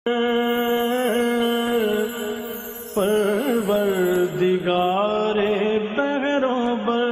परवरदिगारे बहरों पर।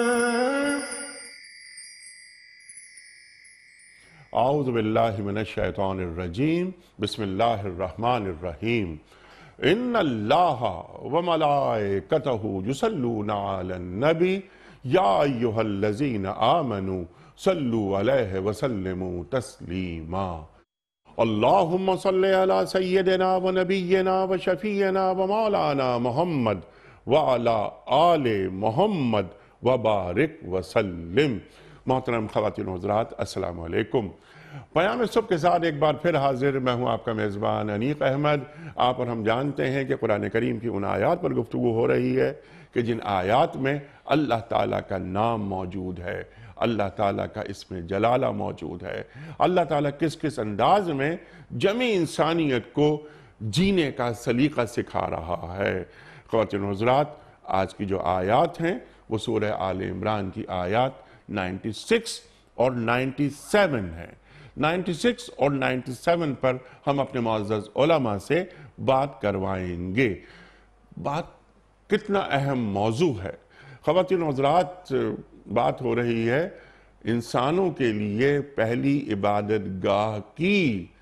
आऊज़ु बिल्लाहि मिनश शैतानिर रजीम, बिस्मिल्लाहिर रहमानिर रहीम। इन्नल्लाह व मलाइकतहु युसल्लूना अलन नबी या अय्युहल्लज़ीना आमनू सल्लू अलैहि व सल्लिमू तस्लीमा। अल्लाहुम्मा सल्लि अला सय्यिदिना व नबिय्यिना व शफीयना व मौलाना मुहम्मद व अला आले मुहम्मद व बारिक व सल्लिम। मोहतरम ख़वातीन व हज़रात, अस्सलामु अलैकुम। पयाम सुबह के साथ एक बार फिर हाजिर मैं हूँ आपका मेज़बान अनीक अहमद। आप और हम जानते हैं कि कुरान करीम की उन आयात पर गुफ्तगू हो रही है कि जिन आयात में अल्लाह ताला का नाम मौजूद है, अल्लाह ताला का इसमें जलाला मौजूद है, अल्लाह ताला किस किस अंदाज में जमी इंसानियत को जीने का सलीका सिखा रहा है। ख़वातीन व हज़रात, आज की जो आयात हैं वो सूरह आल इमरान की आयात 96 और 97 है। 96 और 97 पर हम अपने मुअज़्ज़ज़ उलमा से बात करवाएंगे। बात कितना अहम मौजू है। ख़वातीन व हज़रात, बात हो रही है इंसानों के लिए पहली इबादत गाह की।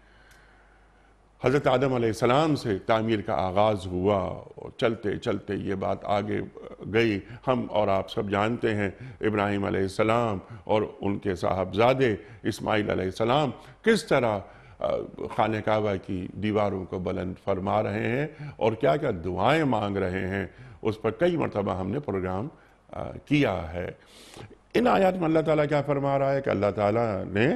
हज़रत आदम अलैहिस्सलाम से तामीर का आगाज़ हुआ और चलते चलते ये बात आगे गई। हम और आप सब जानते हैं इब्राहीम अलैहिस्सलाम और उनके साहबजादे इस्माईल अलैहिस्सलाम किस तरह खाने काबा की दीवारों को बुलंद फरमा रहे हैं और क्या क्या दुआएं मांग रहे हैं। उस पर कई मरतबा हमने प्रोग्राम किया है। इन आयत में अल्लाह ताला क्या फरमा रहा है कि अल्लाह ताला ने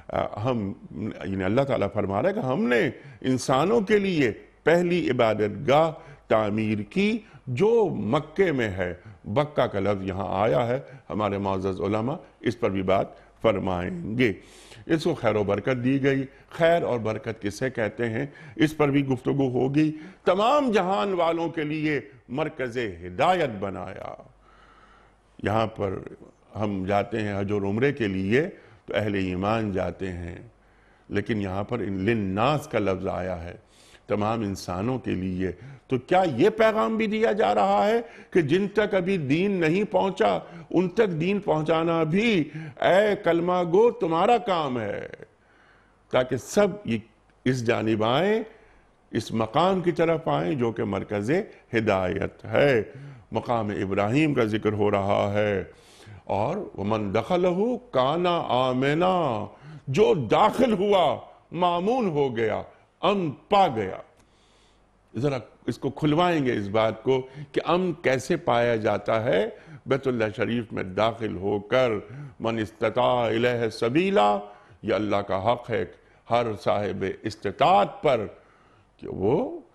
अल्लाह ताला फरमा रहा है कि हमने इंसानों के लिए पहली इबादत गाह तामीर की जो मक्के में है। बक्का का लफ्ज़ यहाँ आया है, हमारे मुअज़्ज़ज़ उलमा इस पर भी बात फरमाएंगे। इसको खैर और बरकत दी गई। खैर और बरकत किसे कहते हैं इस पर भी गुफ्तगू होगी। तमाम जहान वालों के लिए मरकज़े हिदायत बनाया। यहाँ पर हम जाते हैं हज और उम्रे के लिए तो अहले ईमान जाते हैं, लेकिन यहाँ पर लिन्नास का लफ्ज़ आया है, तमाम इंसानों के लिए। तो क्या ये पैगाम भी दिया जा रहा है कि जिन तक अभी दीन नहीं पहुंचा उन तक दीन पहुंचाना भी ऐ कलमा गो तुम्हारा काम है, ताकि सब इस जानिब आए, इस मकाम की तरफ आए जो कि मरकज़े हिदायत है। मकाम इब्राहीम का जिक्र हो रहा है और वमन दखलहु काना आमिना, जो दाखिल हुआ मामून हो गया, अमन पा गया। जरा इसको खुलवाएंगे इस बात को कि अमन कैसे पाया जाता है। बैतुल्लाह शरीफ में दाखिल होकर मन इस्तता इलैहि सबीला, यह अल्लाह का हक है हर साहिब इस्तिताअत पर कि वो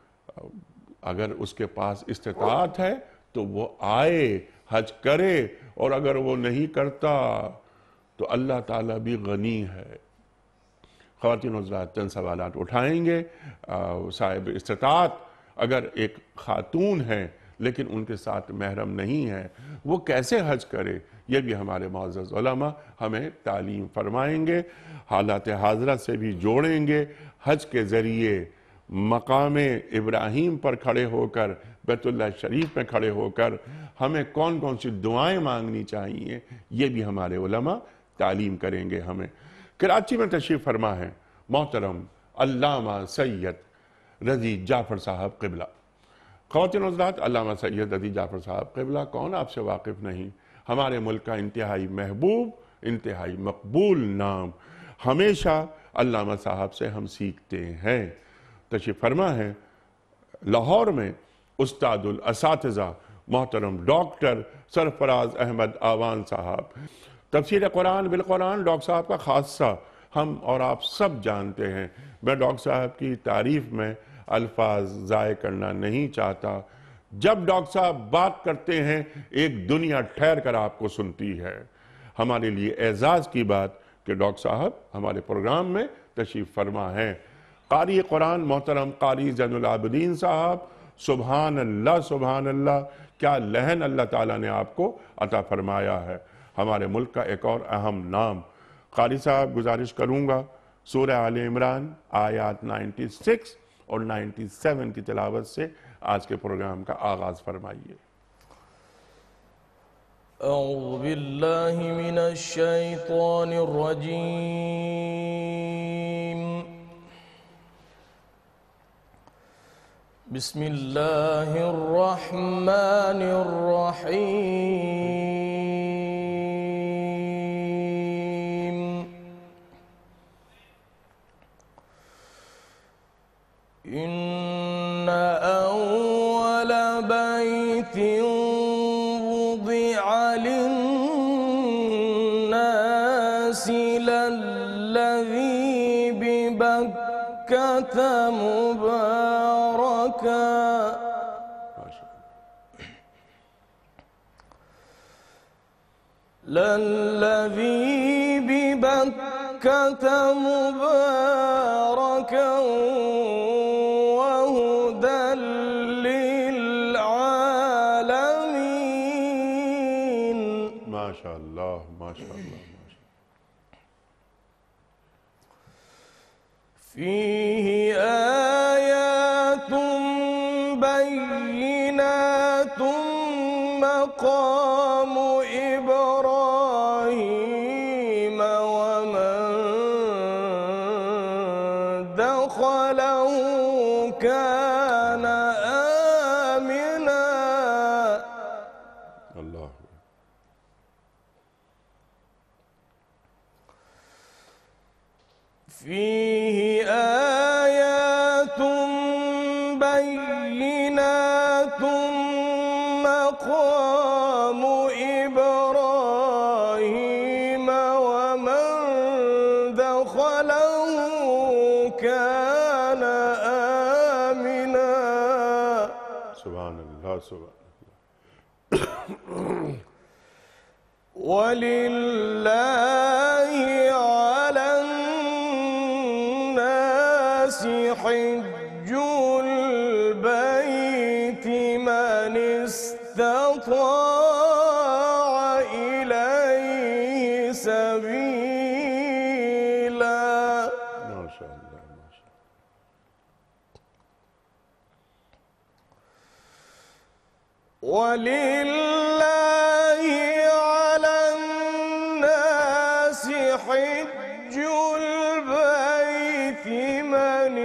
अगर उसके पास इस्तिताअत है तो वो आए, हज करे, और अगर वो नहीं करता तो अल्लाह ताला भी गनी है। ख़वातीन हज़रात, चंद सवालात उठाएंगे। साहिब इस्तिताअत अगर एक खातून है लेकिन उनके साथ महरम नहीं है, वो कैसे हज करे, ये भी हमारे मुअज़्ज़ज़ उलमा हमें तालीम फरमाएंगे। हालात हाज़रा से भी जोड़ेंगे। हज के ज़रिए मकामे इब्राहीम पर खड़े होकर, बैतुल्लाह शरीफ में खड़े होकर हमें कौन कौन सी दुआएं मांगनी चाहिए, ये भी हमारे उलमा तालीम करेंगे हमें। कराची में तशरीफ़ फरमा है मोहतरम अल्लामा सैयद रज़ी जाफ़र साहब क़िबला। ख़वातीन व हज़रात, अल्लामा सैयद रज़ी जाफ़र साहब क़िबला कौन, आपसे वाकिफ़ नहीं। हमारे मुल्क का इंतहाई महबूब, इंतहाई मकबूल नाम। हमेशा अल्लामा साहब से हम सीखते हैं। तशरीफ़ फरमा है लाहौर में उस्तादुल असातिज़ा मोहतरम डॉक्टर सरफराज अहमद आवान साहब। तफसीर कुरान बिल कुरान डॉक्टर साहब का खासा हम और आप सब जानते हैं। मैं डॉक्टर साहब की तारीफ़ में अल्फाज ज़ाय करना नहीं चाहता। जब डॉक्टर साहब बात करते हैं एक दुनिया ठहर कर आपको सुनती है। हमारे लिए एजाज़ की बात कि डॉक्टर साहब हमारे प्रोग्राम में तशरीफ़ फरमा है। कारी कुरान मोहतरम कारी ज़ैनुल आबिदीन साहब, सुबहान अल्लाह, क्या लहन अल्लाह ताला ने आपको अता फरमाया है। हमारे मुल्क का एक और अहम नाम। कारी साहब, गुजारिश करूँगा सूरह आल इमरान आयात 96 और 97 की तिलावत से आज के प्रोग्राम का आगाज फरमाइए। अऊज़ु बिल्लाहि मिनश शैतानिर रजीम। बिस्मिल्लाहिर रहमानिर रहीम। इन्ना अव्वल बैतिन वुदिअ लिन्नासि लल्लज़ी बिबक्कत मुबारका लल्लज़ी बिबक्कत मुबारका वहुदى लिलआलमीन। माशाअल्लाह माशाअल्लाह माशाअल्लाह। फीही आयातुम बय्यिनातुम मक़ामु इब्राहीम वमन दख़लहु कान आमिना। अल्लाह फीही आयातुम बय्यिनातुम मक़ामु इब्राहीम वमन दख़लहु कान आमिना। सुभान अल्लाह सुभान वलिल्लाहि अलन नासि हिज्जुल बैति मन इस्तताअ इलैहि सबीला। माशाअल्लाह माशाअल्लाह। वलिल्लाहि अलन नासि हिज्जुल बैति मन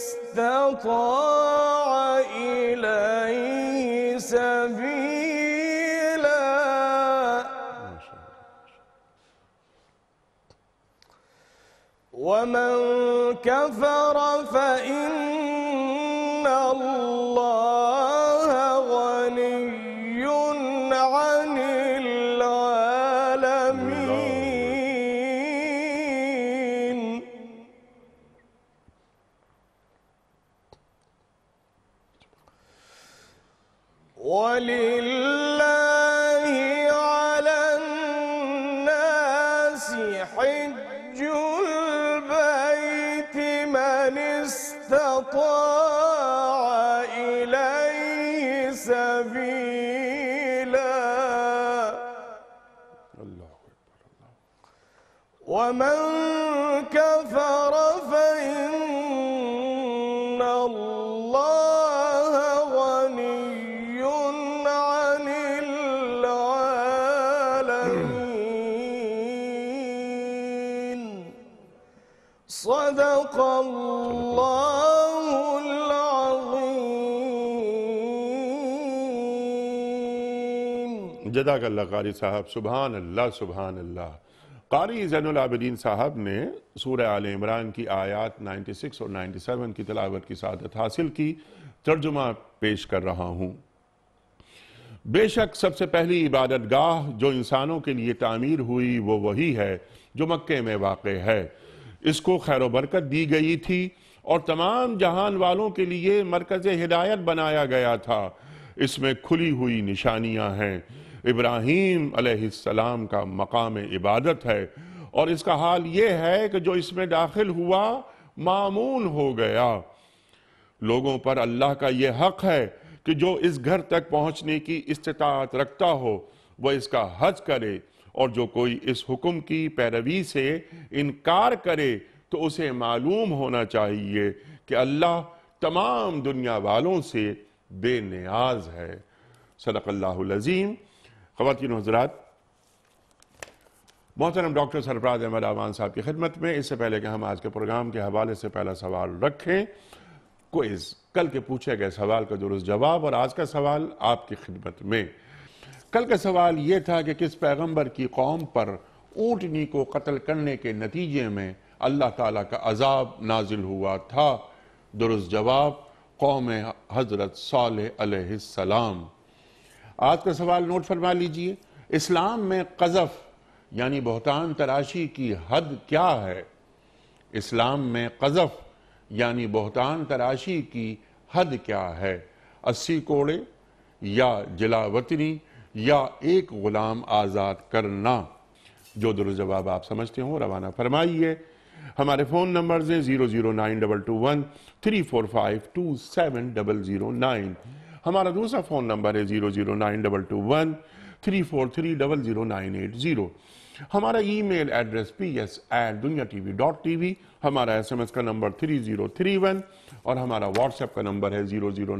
इस्तताअ इलैहि सबीला। वमन कफर फ़इन्न अल्लाह गनिय्युन अनिल आलमीन। वलिल्लाहि अलन नासि हिज्जुल बैति मन इस्तताअ इलैहि सबीला। वमन कफर फ़इन्न अल्लाह गनिय्युन अनिल आलमीन। सदक़ल्लाहुल अज़ीम। जज़ाकल्लाह कारी साहब। सुभान अल्लाह सुभान अल्लाह। कारी ज़ैनुल आबिदीन साहब ने सूरह आले इमरान की आयात 96 और 97 की तिलावत की सादत हासिल की। तर्जुमा पेश कर रहा हूँ। बेशक सबसे पहली इबादत गाह जो इंसानों के लिए तामीर हुई वो वही है जो मक्के में वाक़े है। इसको खैर बरकत दी गई थी और तमाम जहान वालों के लिए मरकज़ हिदायत बनाया गया था। इसमें खुली हुई निशानियां हैं। इब्राहीम अलैहिस्सलाम का मकाम इबादत है और इसका हाल ये है कि जो इसमें दाखिल हुआ मामून हो गया। लोगों पर अल्लाह का ये हक है कि जो इस घर तक पहुंचने की इस्तिताअत रखता हो वह इसका हज करे, और जो कोई इस हुक्म की पैरवी से इनकार करे तो उसे मालूम होना चाहिए कि अल्लाह تمام دنیا والوں سے بے نیاز ہے۔ صدق اللہ العظیم۔ خواتین و حضرات، محترم ڈاکٹر سرفراز احمد اعوان صاحب کی خدمت میں، اس سے پہلے کہ ہم آج کے پروگرام کے حوالے سے پہلا سوال رکھیں، کوئز، کل کے پوچھے گئے سوال کا درست جواب، اور آج کا سوال آپ کی خدمت میں۔ کل کا سوال یہ تھا کہ کس پیغمبر کی قوم پر اونٹنی کو قتل کرنے کے نتیجے میں اللہ تعالیٰ کا عذاب نازل ہوا تھا؟ درست جواب قوم حضرت صالح علیہ السلام۔ آج کا سوال نوٹ فرما لیجئے، اسلام میں قذف یعنی بہتان تراشی کی حد کیا ہے؟ اسلام میں قذف یعنی بہتان تراشی کی حد کیا ہے؟ 80 کوڑے یا جلا وطنی یا ایک غلام آزاد کرنا؟ جو درست جواب آپ سمجھتے ہوں روانہ فرمائیے۔ ہمارے فون نمبرز ہیں 0092213452709، ہمارا دوسرا فون نمبر ہے 009221343000980، ہمارا ای میل ایڈریس ps@dunyatv.tv، ہمارا SMS کا نمبر 3031، اور ہمارا واٹس ایپ کا نمبر ہے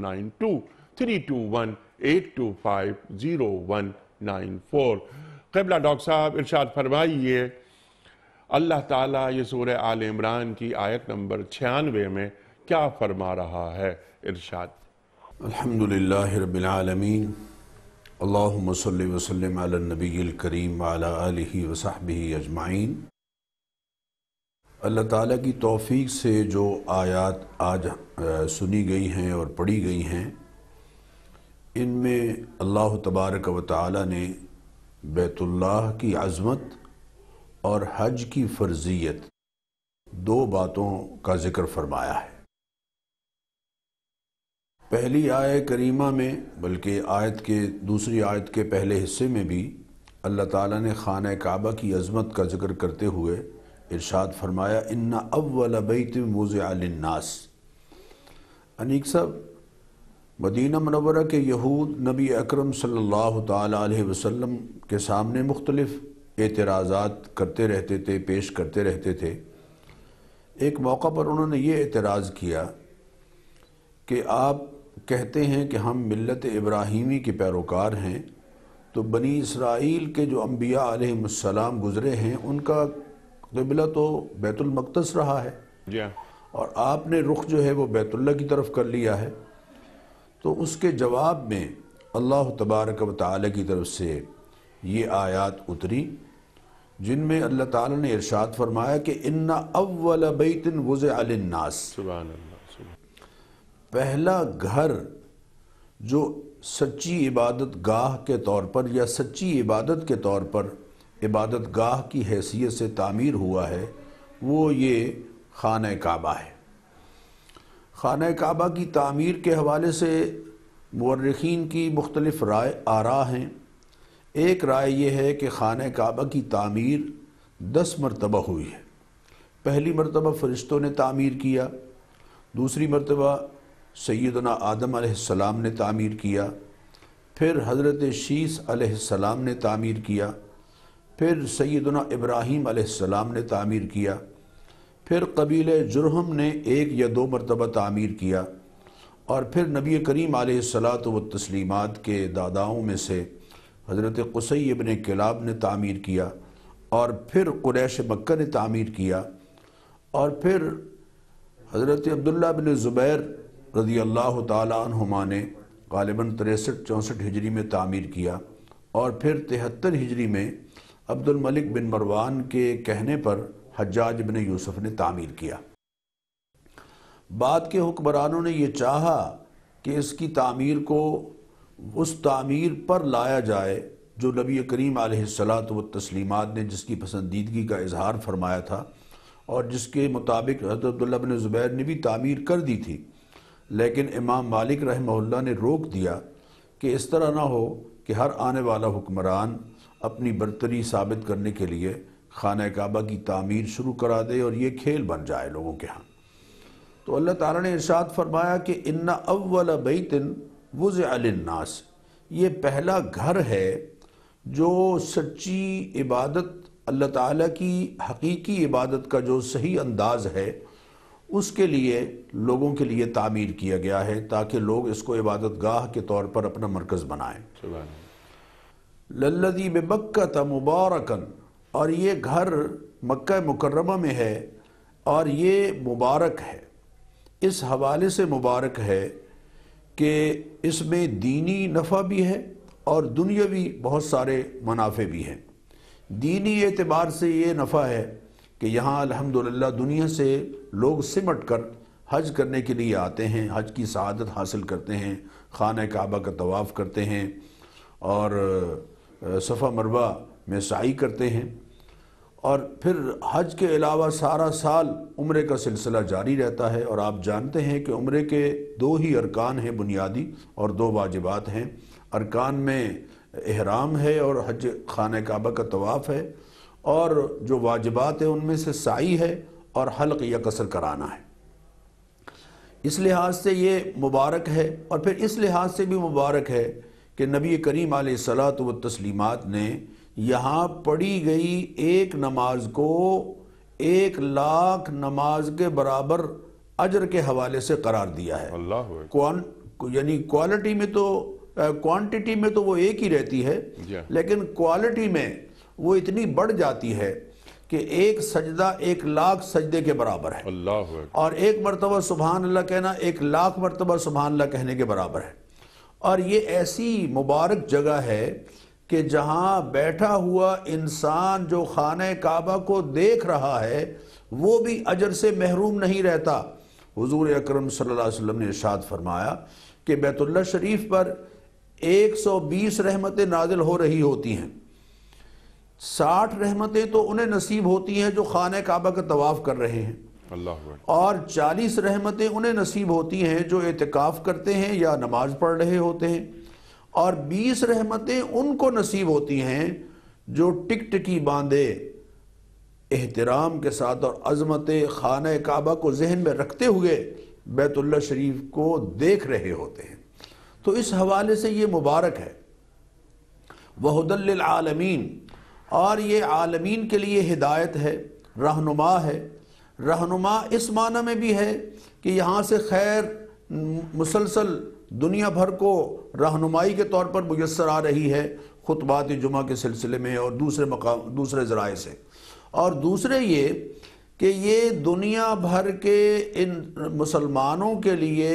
00923218250194۔ قبلہ ڈاکٹر صاحب ارشاد فرمائیے، اللہ تعالیٰ یہ سورہ آل عمران کی آیت نمبر 96 میں کیا فرما رہا ہے؟ ارشاد۔ الحمدللہ رب العالمین، اللہم صلی وسلم علی النبی الکریم وعلی آلہ وصحبہ اجمعین۔ اللہ تعالیٰ کی توفیق سے جو آیات آج سنی گئی ہیں اور پڑھی گئی ہیں، ان میں اللہ تبارک و تعالیٰ نے بیت اللہ کی عظمت اور حج کی فرضیت دو باتوں کا ذکر فرمایا ہے۔ پہلی آیت کریمہ میں، بلکہ دوسری آیت کے پہلے حصے میں بھی اللہ تعالیٰ نے خانہ کعبہ کی عظمت کا ذکر کرتے ہوئے ارشاد فرمایا، ان اول بیت وضع للناس۔ انیق صاحب، مدینہ منورہ کے یہود نبی اکرم صلی اللہ تعالیٰ علیہ وسلم کے سامنے مختلف اعتراضات کرتے رہتے تھے، پیش کرتے رہتے تھے۔ ایک موقع پر انہوں نے یہ اعتراض کیا کہ آپ کہتے ہیں کہ ہم ملت ابراہیمی کے پیروکار ہیں، تو بنی اسرائیل کے جو انبیاء علیہ السلام گزرے ہیں ان کا قبلہ تو بیت المقدس رہا ہے، اور آپ نے رخ جو ہے وہ بیت اللہ کی طرف کر لیا ہے۔ تو اس کے جواب میں اللہ تبارک و تعالی کی طرف سے یہ آیات اتری، جن میں اللہ تعالیٰ نے ارشاد فرمایا کہ ان اول بیت وضع للناس، سبحان اللہ۔ پہلا گھر جو سچی عبادت گاہ کے طور پر یا سچی عبادت کے طور پر عبادت گاہ کی حیثیت سے تعمیر ہوا ہے، وہ یہ خانہ کعبہ ہے۔ خانہ کعبہ کی تعمیر کے حوالے سے مورخین کی مختلف آراء ہیں۔ ایک رائے یہ ہے کہ خانہ کعبہ کی تعمیر 10 مرتبہ ہوئی ہے۔ پہلی مرتبہ فرشتوں نے تعمیر کیا، دوسری مرتبہ سیدنا آدم علیہ السلام نے تعمیر کیا، پھر حضرت شیس علیہ السلام نے تعمیر کیا، پھر سیدنا ابراہیم علیہ السلام نے تعمیر کیا، پھر قبیلہ جرہم نے 1 یا 2 مرتبہ تعمیر کیا، اور پھر نبی کریم علیہ الصلاۃ والتسلیمات کے داداؤں میں سے حضرت قصی ابن کلاب نے تعمیر کیا، اور پھر قریش مکہ نے تعمیر کیا، اور پھر حضرت عبداللہ بن زبیر رضی اللہ تعالیٰ عنہما نے غالباً 63-64 ہجری میں تعمیر کیا، اور پھر 73 ہجری میں عبد الملک بن مروان کے کہنے پر حجاج بن یوسف نے تعمیر کیا۔ بعد کے حکمرانوں نے یہ چاہا کہ اس کی تعمیر کو اس تعمیر پر لایا جائے جو نبی کریم علیہ الصلاۃ والتسلیمات نے جس کی پسندیدگی کا اظہار فرمایا تھا، اور جس کے مطابق حضرت عبداللہ بن زبیر نے بھی تعمیر کر دی تھی، لیکن امام مالک رحمہ اللہ نے روک دیا کہ اس طرح نہ ہو کہ ہر آنے والا حکمران اپنی برتری ثابت کرنے کے لیے خانہ کعبہ کی تعمیر شروع کرا دے اور یہ کھیل بن جائے لوگوں کے ہاں۔ تو اللہ تعالیٰ نے ارشاد فرمایا کہ ان اول بیت وضع للناس، یہ پہلا گھر ہے جو سچی عبادت اللہ تعالیٰ کی حقیقی عبادت کا جو صحیح انداز ہے اس کے لیے لوگوں کے لیے تعمیر کیا گیا ہے تاکہ لوگ اس کو عبادت گاہ کے طور پر اپنا مرکز بنائیں۔ للذی ببکۃ مبارکن، اور یہ گھر مکہ مکرمہ میں ہے اور یہ مبارک ہے، اس حوالے سے مبارک ہے کہ اس میں دینی نفع بھی ہے اور دنیاوی بہت سارے منافع بھی ہیں۔ دینی اعتبار سے یہ نفع ہے کہ یہاں الحمدللہ دنیا سے لوگ سمٹ کر حج کرنے کے لیے آتے ہیں، حج کی سعادت حاصل کرتے ہیں، خانہ کعبہ کا طواف کرتے ہیں اور صفا مروہ میں سعی کرتے ہیں، اور پھر حج کے علاوہ سارا سال عمرے کا سلسلہ جاری رہتا ہے۔ اور آپ جانتے ہیں کہ عمرے کے 2 ہی ارکان ہیں بنیادی اور 2 واجبات ہیں۔ ارکان میں احرام ہے اور حج خانہ کعبہ کا طواف ہے، اور جو واجبات ہیں ان میں سے سعی ہے اور حلق یا قصر کرانا ہے۔ اس لحاظ سے یہ مبارک ہے، اور پھر اس لحاظ سے بھی مبارک ہے کہ نبی کریم علیہ الصلاۃ والتسلیمات نے یہاں پڑھی گئی ایک نماز کو 1,00,000 نماز کے برابر اجر کے حوالے سے قرار دیا ہے۔ یعنی کوالٹی میں تو کوانٹٹی میں تو وہ ایک ہی رہتی ہے، لیکن کوالٹی میں وہ اتنی بڑھ جاتی ہے کہ ایک سجدہ 1,00,000 سجدے کے برابر ہے، اور ایک مرتبہ سبحان اللہ کہنا 1,00,000 مرتبہ سبحان اللہ کہنے کے برابر ہے۔ اور یہ ایسی مبارک جگہ ہے کہ جہاں بیٹھا ہوا انسان جو خانہ کعبہ کو دیکھ رہا ہے وہ بھی اجر سے محروم نہیں رہتا۔ حضور اکرم صلی اللہ علیہ وسلم نے ارشاد فرمایا کہ بیت اللہ شریف پر 120 رحمتیں نازل ہو رہی ہوتی ہیں، 60 رحمتیں تو انہیں نصیب ہوتی ہیں جو خانہ کعبہ کا طواف کر رہے ہیں، اور 40 رحمتیں انہیں نصیب ہوتی ہیں جو اعتکاف کرتے ہیں یا نماز پڑھ رہے ہوتے ہیں، اور 20 رحمتیں ان کو نصیب ہوتی ہیں جو ٹک ٹکی باندھے احترام کے ساتھ اور عظمت خانہ کعبہ کو ذہن میں رکھتے ہوئے بیت اللہ شریف کو دیکھ رہے ہوتے ہیں۔ تو اس حوالے سے یہ مبارک ہے، وَهُدًى لِّلْعَالَمِينَ، اور یہ عالمین کے لیے ہدایت ہے، رہنما ہے۔ رہنما اس معنی میں بھی ہے کہ یہاں سے خیر مسلسل دنیا بھر کو رہنمائی کے طور پر میسر آ رہی ہے، خطبات جمعہ کے سلسلے میں اور دوسرے ذرائع سے، اور دوسرے یہ کہ یہ دنیا بھر کے ان مسلمانوں کے لیے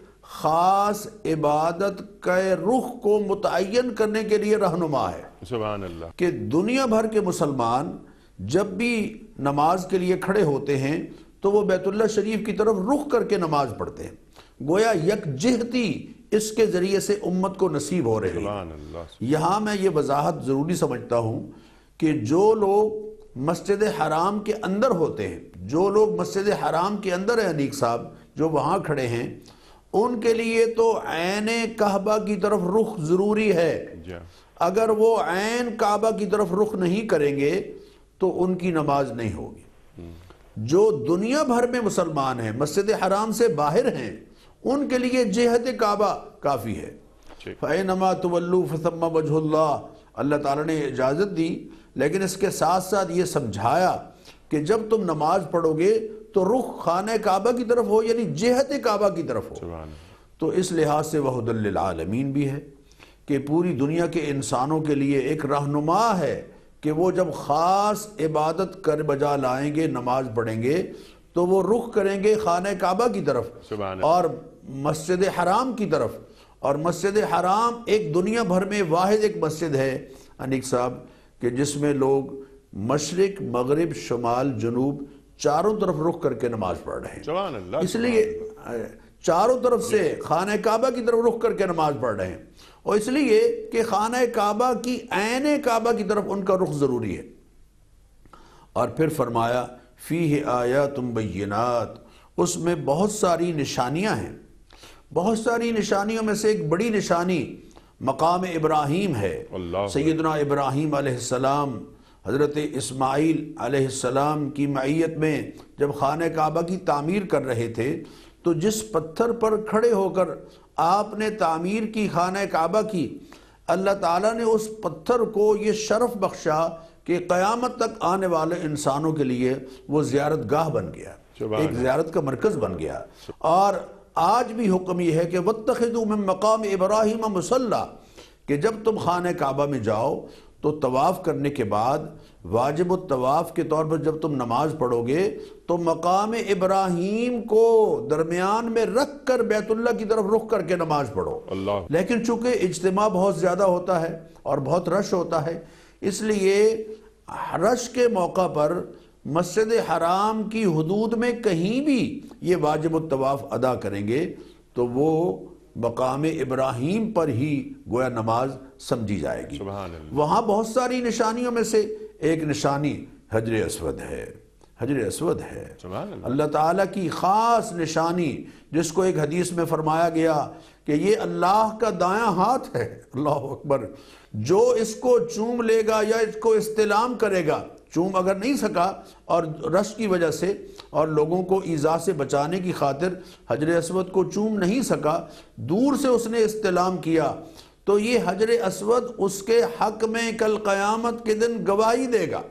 خاص عبادت کے رخ کو متعین کرنے کے لیے رہنما ہے۔ سبحان اللہ، کہ دنیا بھر کے مسلمان جب بھی نماز کے لیے کھڑے ہوتے ہیں تو وہ بیت اللہ شریف کی طرف رخ کر کے نماز پڑھتے ہیں، گویا یکجہتی اس کے ذریعے سے امت کو نصیب ہو رہی ہے۔ یہاں میں یہ وضاحت ضروری سمجھتا ہوں کہ جو لوگ مسجد حرام کے اندر ہوتے ہیں، جو لوگ مسجد حرام کے اندر ہیں انیق صاحب، جو وہاں کھڑے ہیں، ان کے لیے تو عین کعبہ کی طرف رخ ضروری ہے۔ اگر وہ عین کعبہ کی طرف رخ نہیں کریں گے تو ان کی نماز نہیں ہوگی۔ جو دنیا بھر میں مسلمان ہیں، مسجد حرام سے باہر ہیں، ان کے لیے جہت کعبہ کافی ہے۔ فَإِنَّمَا تُوَلُّوا فَثَمَّ وَجْهُ اللَّهِ، اللہ تعالیٰ نے اجازت دی، لیکن اس کے ساتھ ساتھ یہ سمجھایا کہ جب تم نماز پڑھو گے تو رخ خانہ کعبہ کی طرف ہو، یعنی جہت کعبہ کی طرف ہو۔ تو اس لحاظ سے وَهُدًى لِّلْعَالَمِينَ بھی ہے کہ پوری دنیا کے انسانوں کے لیے ایک رہنما ہے کہ وہ جب خاص عبادت کر بجا لائیں گے، نماز پڑھیں گے، تو وہ رخ کریں گے خانہ کعبہ کی طرف اور مسجد حرام کی طرف۔ اور مسجد حرام ایک دنیا بھر میں واحد ایک مسجد ہے انیق صاحب کہ جس میں لوگ مشرق، مغرب، شمال، جنوب چاروں طرف رخ کر کے نماز پڑھ رہے ہیں۔ اس لیے چاروں طرف سے خانہ کعبہ کی طرف رخ کر کے نماز پڑھ رہے ہیں، اور اس لیے کہ خانہ کعبہ کی عین کعبہ کی طرف ان کا رخ ضروری ہے۔ اور پھر فرمایا فیہ آیات بینات، اس میں بہت ساری نشانیاں ہیں۔ بہت ساری نشانیوں میں سے ایک بڑی نشانی مقام ابراہیم ہے۔ سیدنا ابراہیم علیہ السلام حضرت اسماعیل علیہ السلام کی معیت میں جب خانہ کعبہ کی تعمیر کر رہے تھے تو جس پتھر پر کھڑے ہو کر آپ نے تعمیر کی خانہ کعبہ کی، اللہ تعالیٰ نے اس پتھر کو یہ شرف بخشا کہ قیامت تک آنے والے انسانوں کے لیے وہ زیارت گاہ بن گیا۔ ایک زیارت کا مرکز بن گیا. اور آج بھی حکم یہ ہے کہ وَاتَّخِذُوا مِن مَقَامِ إِبْرَاهِيمَ مُصَلَّى، کہ جب تم خانہ کعبہ میں جاؤ تو طواف کرنے کے بعد واجب الطواف کے طور پر جب تم نماز پڑھو گے تو مقام ابراہیم کو درمیان میں رکھ کر بیت اللہ کی طرف رخ کر کے نماز پڑھو. لیکن چونکہ اجتماع بہت زیادہ ہوتا ہے اور بہت رش ہوتا ہے، اس لیے رش کے موقع پر مسجد حرام کی حدود میں کہیں بھی یہ واجب الطواف ادا کریں گے تو وہ مقام ابراہیم پر ہی گویا نماز سمجھی جائے گی. وہاں بہت ساری نشانیوں میں سے ایک نشانی حجر اسود ہے. حجر اسود ہے اللہ تعالیٰ کی خاص نشانی، جس کو ایک حدیث میں فرمایا گیا کہ یہ اللہ کا دایاں ہاتھ ہے. اللہ اکبر. جو اس کو چوم لے گا یا اس کو استلام کرے گا، چوم اگر نہیں سکا اور رش کی وجہ سے اور لوگوں کو ایذا سے بچانے کی خاطر حجر اسود کو چوم نہیں سکا، دور سے اس نے استلام کیا، تو یہ حجر اسود اس کے حق میں کل قیامت کے دن گواہی دے گا.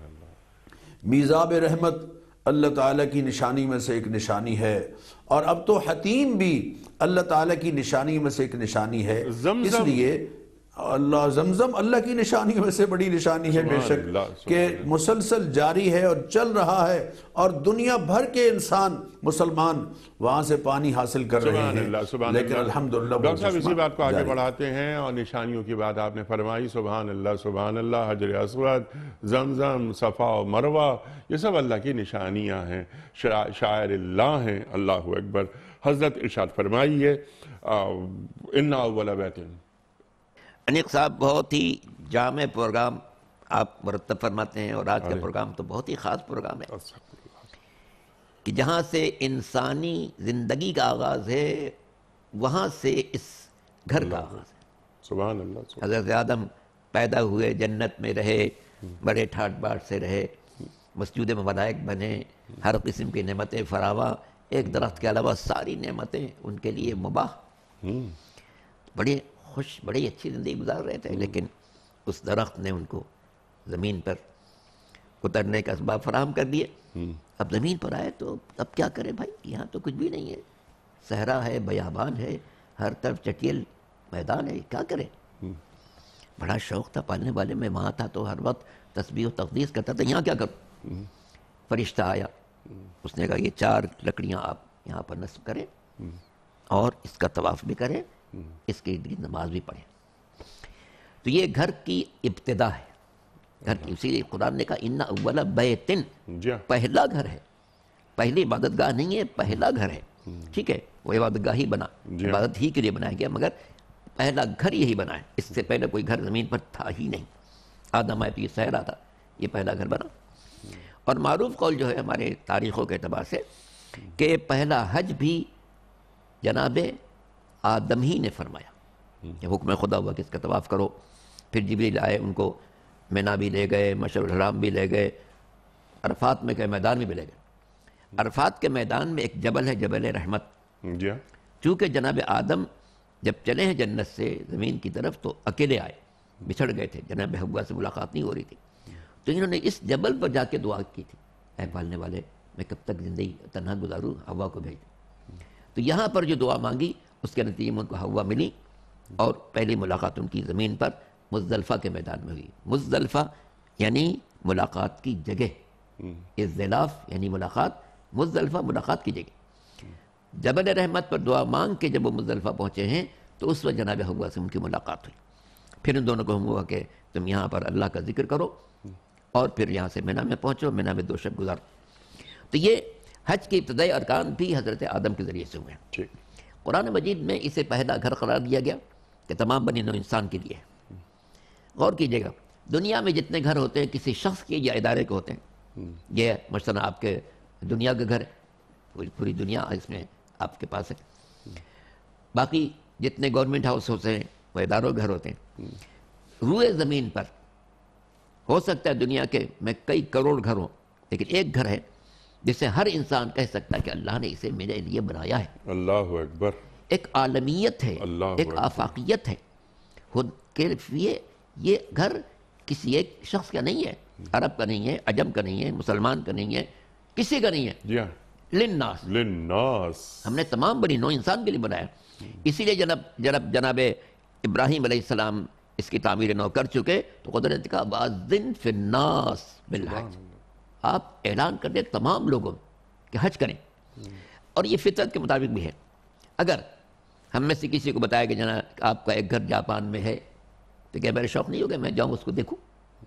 میزاب رحمت اللہ تعالیٰ کی نشانی میں سے ایک نشانی ہے، اور اب تو حتیم بھی اللہ تعالیٰ کی نشانی میں سے ایک نشانی ہے. اس لیے اللہ زمزم اللہ کی نشانیوں میں سے بڑی نشانی ہے بے شک، کہ مسلسل جاری ہے اور چل رہا ہے، اور دنیا بھر کے انسان مسلمان وہاں سے پانی حاصل کر رہے ہیں. لیکن الحمدللہ ڈاکٹر صاحب اسی بات کو آگے بڑھاتے ہیں، اور نشانیوں کی بات آپ نے فرمائی. سبحان اللہ، حجر اسود، زمزم، صفا و مروہ، یہ سب اللہ کی نشانیاں ہیں، شاعر اللہ ہیں. اللہ اکبر. حضرت ارشاد فرمائیے اِنَّ أَوَّلَ بَيْتٍ. انیق صاحب بہت ہی جامع پروگرام آپ مرتب فرماتے ہیں، اور آج کا پروگرام تو بہت ہی خاص پروگرام ہے کہ جہاں سے انسانی زندگی کا آغاز ہے وہاں سے اس گھر کا آغاز ہے. سبحان اللہ. حضرت آدم پیدا ہوئے، جنت میں رہے، بڑے ٹھاٹ باٹ سے رہے، مسجود ملائک بنے، ہر قسم کی نعمتیں فراواں، ایک درخت کے علاوہ ساری نعمتیں ان کے لیے مباح، بڑے خوش، بڑی اچھی زندگی گزار رہے تھے. لیکن اس درخت نے ان کو زمین پر اترنے کا اسباب فراہم کر دیے. اب زمین پر آئے تو اب کیا کریں بھائی، یہاں تو کچھ بھی نہیں ہے، صحرا ہے، بیابان ہے، ہر طرف چٹیل میدان ہے، کیا کریں. بڑا شوق تھا پالنے والے میں، وہاں تھا تو ہر وقت تسبیح و تقدیس کرتا تھا. یہاں کیا کروں؟ فرشتہ آیا، اس نے کہا یہ 4 لکڑیاں آپ یہاں پر نصب کریں اور اس کا طواف بھی کریں، اس کی نماز بھی پڑھیں. تو یہ گھر کی ابتدا ہے، گھر کی. اسی لیے قرآن نے کہا اِنَّ أَوَّلَ بَيْتٍ، پہلا گھر ہے، پہلی عبادت گاہ نہیں ہے، پہلا گھر ہے. ٹھیک ہے، وہ عبادت گاہ ہی بنا، عبادت ہی کے لیے بنایا گیا، مگر پہلا گھر یہی بنا ہے. اس سے پہلے کوئی گھر زمین پر تھا ہی نہیں. آدم آئے تو یہ صحرا تھا، یہ پہلا گھر بنا. اور معروف قول جو ہے ہمارے تاریخوں کے اعتبار سے کہ پہلا حج بھی جناب آدم ہی نے فرمایا کہ حکم خدا ہوا کہ اس کا طواف کرو. پھر جبریل آئے، ان کو مینا بھی لے گئے، مشعر الحرام بھی لے گئے، عرفات میں کے میدان میں بھی لے گئے. عرفات کے میدان میں ایک جبل ہے، جبل رحمت. چونکہ جناب آدم جب چلے ہیں جنت سے زمین کی طرف تو اکیلے آئے، بچھڑ گئے تھے، جناب حوا سے ملاقات نہیں ہو رہی تھی. تو انہوں نے اس جبل پر جا کے دعا کی تھی، اے پالنے والے میں کب تک زندگی تنہا گزاروں، حوا کو بھیج. تو یہاں پر جو دعا مانگی اس کے نتیجے میں ان کو حوا ملی، اور پہلی ملاقات ان کی زمین پر مزدلفہ کے میدان میں ہوئی. مزدلفہ یعنی ملاقات کی جگہ، ازدلاف یعنی ملاقات، مزدلفہ ملاقات کی جگہ. جبل رحمت پر دعا مانگ کے جب وہ مزدلفہ پہنچے ہیں تو اس وقت جناب حوا سے ان کی ملاقات ہوئی. پھر ان دونوں کو ہوا کہ تم یہاں پر اللہ کا ذکر کرو اور پھر یہاں سے مینا میں پہنچو، مینا میں 2 شب گزارو. تو یہ حج کے ابتدائی ارکان بھی حضرت آدم کے ذریعے سے ہوئے ہیں. قرآن مجید میں اسے پہلا گھر قرار دیا گیا کہ تمام بنی نوع انسان کے لیے ہے. غور کیجئے گا، دنیا میں جتنے گھر ہوتے ہیں کسی شخص کے یا ادارے کے ہوتے ہیں. یہ مثلا آپ کے دنیا کا گھر ہے، پوری دنیا اس میں آپ کے پاس ہے. باقی جتنے گورنمنٹ ہاؤس ہوتے ہیں وہ اداروں کے گھر ہوتے ہیں. روئے زمین پر ہو سکتا ہے دنیا کے میں کئی کروڑ گھر ہوں، لیکن ایک گھر ہے جسے ہر انسان کہہ سکتا ہے کہ اللہ نے اسے میرے لیے بنایا ہے. اللہ اکبر. ایک عالمیت ہے، ایک آفاقیت ہے. خود کہ یہ گھر کسی ایک شخص کا نہیں ہے، عرب کا نہیں ہے، عجم کا نہیں ہے، مسلمان کا نہیں ہے، کسی کا نہیں ہے. للناس، للناس، ہم نے تمام بنی نوع انسان کے لیے بنایا. اسی لیے جناب ابراہیم علیہ السلام اس کی تعمیر نو کر چکے تو قدرت نے کہا وَأَذِّن فِي النَّاسِ بِالْحَجِّ، آپ اعلان کر دیں تمام لوگوں کہ حج کریں. اور یہ فطرت کے مطابق بھی ہے. اگر ہم میں سے کسی کو بتایا کہ جناب آپ کا ایک گھر جاپان میں ہے تو کیا میرے شوق نہیں ہوگا میں جاؤں اس کو دیکھوں؟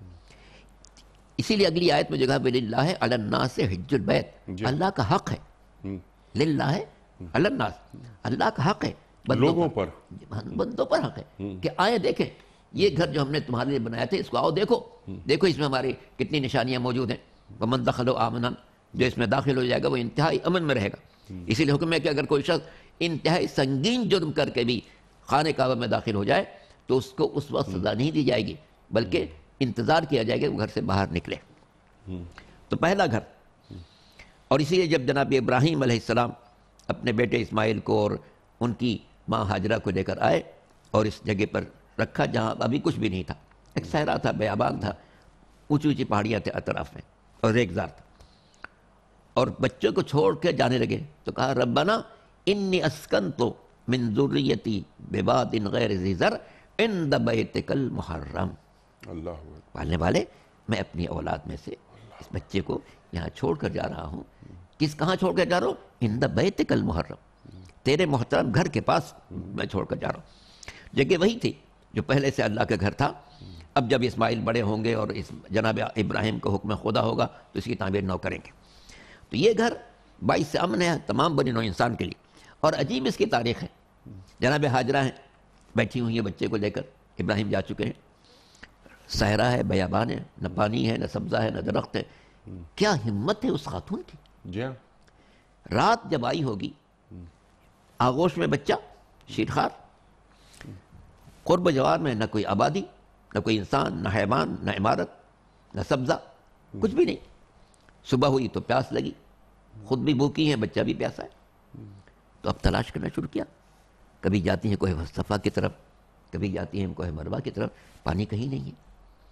اسی لیے اگلی آیت میں جو کہا وَلِلَّهِ عَلَى النَّاسِ حِجُّ الْبَيْتِ، اللہ کا حق ہے. للہ علی الناس، اللہ کا حق ہے لوگوں پر، بندوں پر حق ہے کہ آئے دیکھیں یہ گھر جو ہم نے تمہارے لیے بنایا تھا اس کو آؤ دیکھو، دیکھو اس میں ہماری کتنی نشانیاں موجود ہیں. وَمَنْ دَخَلُوا آمَنًا، جو اس میں داخل ہو جائے گا وہ انتہائی امن میں رہے گا. اسی لیے حکم ہے کہ اگر کوئی شخص انتہائی سنگین جرم کر کے بھی خانہ کعبہ میں داخل ہو جائے تو اس کو اس وقت سزا نہیں دی جائے گی بلکہ انتظار کیا جائے گا وہ گھر سے باہر نکلے. تو پہلا گھر. اور اسی لیے جب جناب ابراہیم علیہ السلام اپنے بیٹے اسماعیل کو اور ان کی ماں ہاجرہ کو لے کر آئے اور اس جگہ پر رکھا جہاں ابھی کچھ بھی نہیں تھا، ایک صحرا تھا، بیابان تھا، اونچی اونچی پہاڑیاں تھے اطراف میں اور ریگزار تھا، اور بچوں کو چھوڑ کے جانے لگے تو کہا ربنا انی اسکنت من ذریتی بواد غیر ذی زرع عند بیتک المحرم. اللہ اکبر. پالنے والے میں اپنی اولاد میں سے اس بچے کو یہاں چھوڑ کر جا رہا ہوں. کہاں چھوڑ کر جا رہا ہوں؟ عند بیتک المحرم، تیرے محترم گھر کے پاس میں چھوڑ کر جا رہا ہوں. جگہ وہی تھی جو پہلے سے اللہ کا گھر تھا. اب جب اسماعیل بڑے ہوں گے اور اس جناب ابراہیم کو حکم خدا ہوگا تو اس کی تعمیر نو کریں گے. تو یہ گھر باعث سے امن ہے تمام بنی نوع انسان کے لیے. اور عجیب اس کی تاریخ ہے. جناب ہاجرہ ہیں بیٹھی ہوئی ہیں بچے کو لے کر، ابراہیم جا چکے ہیں، صحرا ہے، بیابان ہے، نہ پانی ہے، نہ سبزہ ہے، نہ درخت ہے. کیا ہمت ہے اس خاتون کی. جی ہاں. رات جب آئی ہوگی، آغوش میں بچہ شیرخوار، قرب جوار میں نہ کوئی آبادی، نہ کوئی انسان، نہ حیوان، نہ عمارت، نہ سبزہ، کچھ بھی نہیں. صبح ہوئی تو پیاس لگی، خود بھی بھوکی ہیں، بچہ بھی پیاسا ہے. تو اب تلاش کرنا شروع کیا. کبھی جاتی ہیں کوہ صفا کی طرف، کبھی جاتی ہیں کوہ مروہ کی طرف، پانی کہیں نہیں ہے.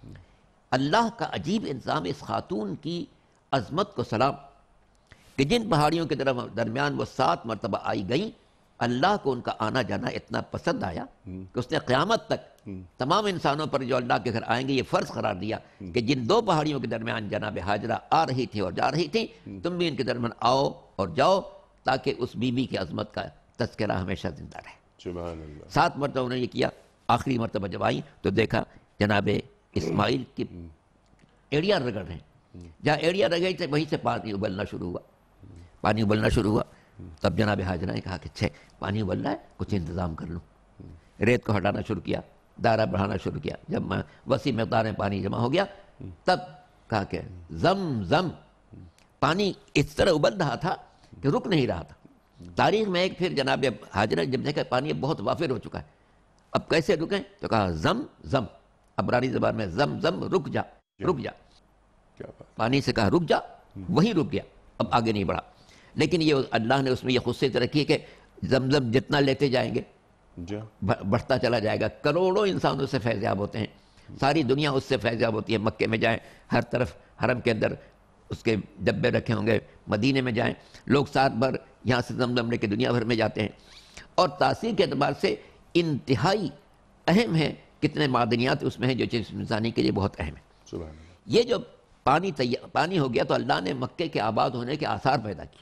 اللہ کا عجیب انتظام. اس خاتون کی عظمت کو سلام کہ جن پہاڑیوں کے درمیان وہ 7 مرتبہ آئی گئیں، اللہ کو ان کا آنا جانا اتنا پسند آیا کہ اس نے قیامت تک تمام انسانوں پر جو اللہ کے گھر آئیں گے یہ فرض قرار دیا کہ جن 2 پہاڑیوں کے درمیان جناب ہاجرہ آ رہی تھی اور جا رہی تھی، تم بھی ان کے درمیان آؤ اور جاؤ تاکہ اس بی بی کی عظمت کا تذکرہ ہمیشہ زندہ رہے. سبحان اللہ. 7 مرتبہ انہوں نے یہ کیا. آخری مرتبہ جب آئی تو دیکھا جناب اسماعیل کی ایڑیاں رگڑ رہے ہیں. جہاں ایڑیاں رگڑی تھے وہیں سے پانی ابلنا شروع ہوا. پانی ابلنا شروع ہوا. تب جناب حاجرہ نے کہا کہ اچھا پانی ابل رہا ہے، کچھ انتظام کر لوں. ریت کو ہٹانا شروع کیا، دائرہ بڑھانا شروع کیا. جب وسیع مقدار میں پانی جمع ہو گیا تب کہا کہ زم زم. پانی اس طرح ابل رہا تھا کہ رک نہیں رہا تھا. تاریخ میں ایک پھر جناب حاجرہ جب دیکھا پانی بہت وافر ہو چکا ہے، اب کیسے رکیں تو کہا زم زم. عبرانی زبان میں زم زم، رک جا رک جا. پانی سے کہا رک جا، وہی رک گیا، اب آگے نہیں بڑھا. لیکن یہ اللہ نے اس میں یہ خصوصیت رکھی کہ زمزم جتنا لیتے جائیں گے بڑھتا چلا جائے گا. کروڑوں انسان اس سے فیضیاب ہوتے ہیں، ساری دنیا اس سے فیضیاب ہوتی ہے. مکے میں جائیں ہر طرف حرم کے اندر اس کے ڈبے رکھے ہوں گے، مدینے میں جائیں لوگ ساتھ بھر یہاں سے زمزم لے کے دنیا بھر میں جاتے ہیں. اور تاثیر کے اعتبار سے انتہائی اہم ہے. کتنے معدنیات اس میں ہیں جو چیز انسانی کے لیے بہت اہم ہے. یہ جو پانی ہو گیا تو اللہ نے مکے کے آباد ہونے کے آثار پیدا کیے.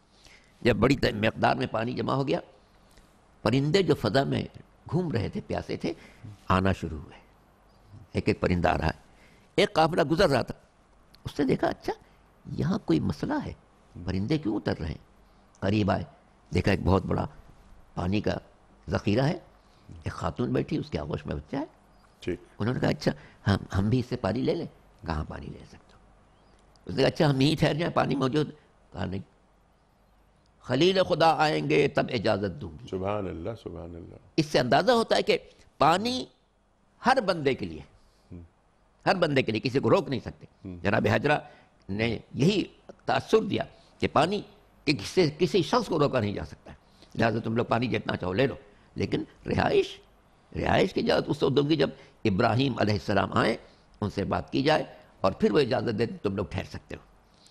جب بڑی مقدار میں پانی جمع ہو گیا، پرندے جو فضا میں گھوم رہے تھے پیاسے تھے آنا شروع ہوئے. ایک ایک پرندہ آ رہا ہے. ایک قافلہ گزر رہا تھا، اس نے دیکھا اچھا یہاں کوئی مسئلہ ہے، پرندے کیوں اتر رہے ہیں. قریب آئے، دیکھا ایک بہت بڑا پانی کا ذخیرہ ہے. ایک خاتون بیٹھی، اس کے آغوش میں بچہ ہے. انہوں نے کہا اچھا ہم بھی اس سے پانی لے لیں. کہاں پانی لے سکتے ہو؟ اس نے کہا اچھا ہم یہیں ٹھہر جائیں، پانی موجود. کہا نہیں، خلیل خدا آئیں گے تب اجازت دوں گی. سبحان اللہ سبحان اللہ. اس سے اندازہ ہوتا ہے کہ پانی ہر بندے کے لیے، ہر بندے کے لیے، کسی کو روک نہیں سکتے. جناب حاجرہ نے یہی تاثر دیا کہ پانی کسی شخص کو روکا نہیں جا سکتا ہے. لہٰذا تم لوگ پانی جتنا چاہو لے لو، لیکن رہائش کی اجازت اس وقت دوں گی جب ابراہیم علیہ السلام آئیں، ان سے بات کی جائے اور پھر وہ اجازت دے تم لوگ ٹھہر سکتے ہو.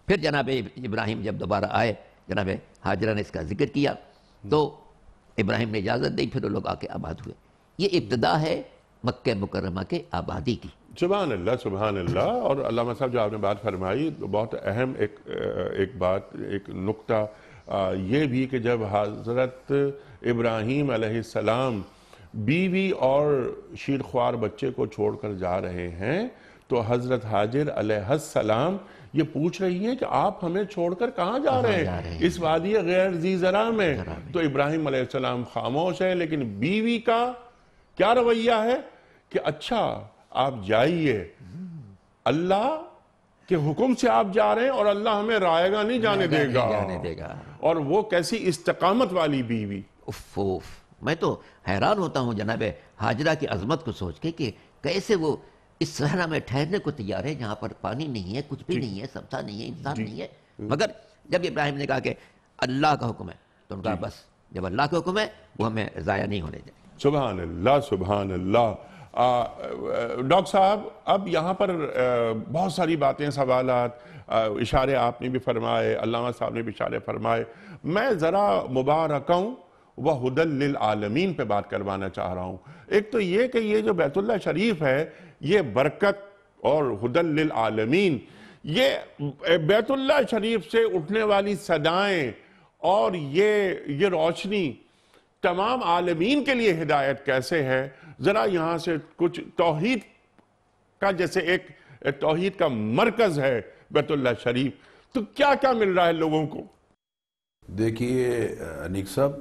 پھر جناب ابراہیم جب دوبارہ آئے، جناب ہاجرہ نے اس کا ذکر کیا تو ابراہیم نے اجازت دی، پھر وہ لوگ آ کے آباد ہوئے۔ یہ ابتدا ہے مکہ مکرمہ کے آبادی کی۔ سبحان اللہ سبحان اللہ۔ اور علامہ صاحب جو آپ نے بات فرمائی بہت اہم ایک بات، ایک نقطہ یہ بھی کہ جب حضرت ابراہیم علیہ السلام بیوی اور شیرخوار بچے کو چھوڑ کر جا رہے ہیں تو حضرت حاجر علیہ السلام یہ پوچھ رہی ہیں کہ آپ ہمیں چھوڑ کر کہاں جا رہے ہیں؟ اس وادی غیر ذی زرع میں۔ تو ابراہیم علیہ السلام خاموش ہے، لیکن بیوی کا کیا رویہ ہے کہ اچھا آپ جائیے، اللہ کے حکم سے آپ جا رہے ہیں اور اللہ ہمیں رائے گا نہیں جانے دے گا۔ اور وہ کیسی استقامت والی بیوی۔ اف میں تو حیران ہوتا ہوں جناب ہاجرہ کی عظمت کو سوچ کے کہ کیسے وہ اس صحرا میں ٹھہرنے کو تیار ہے جہاں پر پانی نہیں ہے، کچھ بھی نہیں ہے، سبزہ نہیں ہے، انسان نہیں ہے۔ مگر جب ابراہیم نے کہا کہ اللہ کا حکم ہے تو ان کا بس جب اللہ کا حکم ہے وہ ہمیں ضائع نہیں ہونے دیں۔ سبحان اللہ سبحان اللہ۔ ڈاکٹر صاحب اب یہاں پر بہت ساری باتیں، سوالات، اشارے آپ نے بھی فرمائے، علامہ صاحب نے بھی اشارے فرمائے۔ میں ذرا مبارکوں وہدی للعالمین پہ بات کروانا چاہ رہا ہوں۔ ایک تو یہ کہ یہ جو بیت اللہ شریف ہے یہ برکت اور ہدی للعالمین، یہ بیت اللہ شریف سے اٹھنے والی صدائیں اور یہ روشنی تمام عالمین کے لیے ہدایت کیسے ہے؟ ذرا یہاں سے کچھ توحید کا، جیسے ایک توحید کا مرکز ہے بیت اللہ شریف، تو کیا کیا مل رہا ہے لوگوں کو؟ دیکھیے انیق صاحب،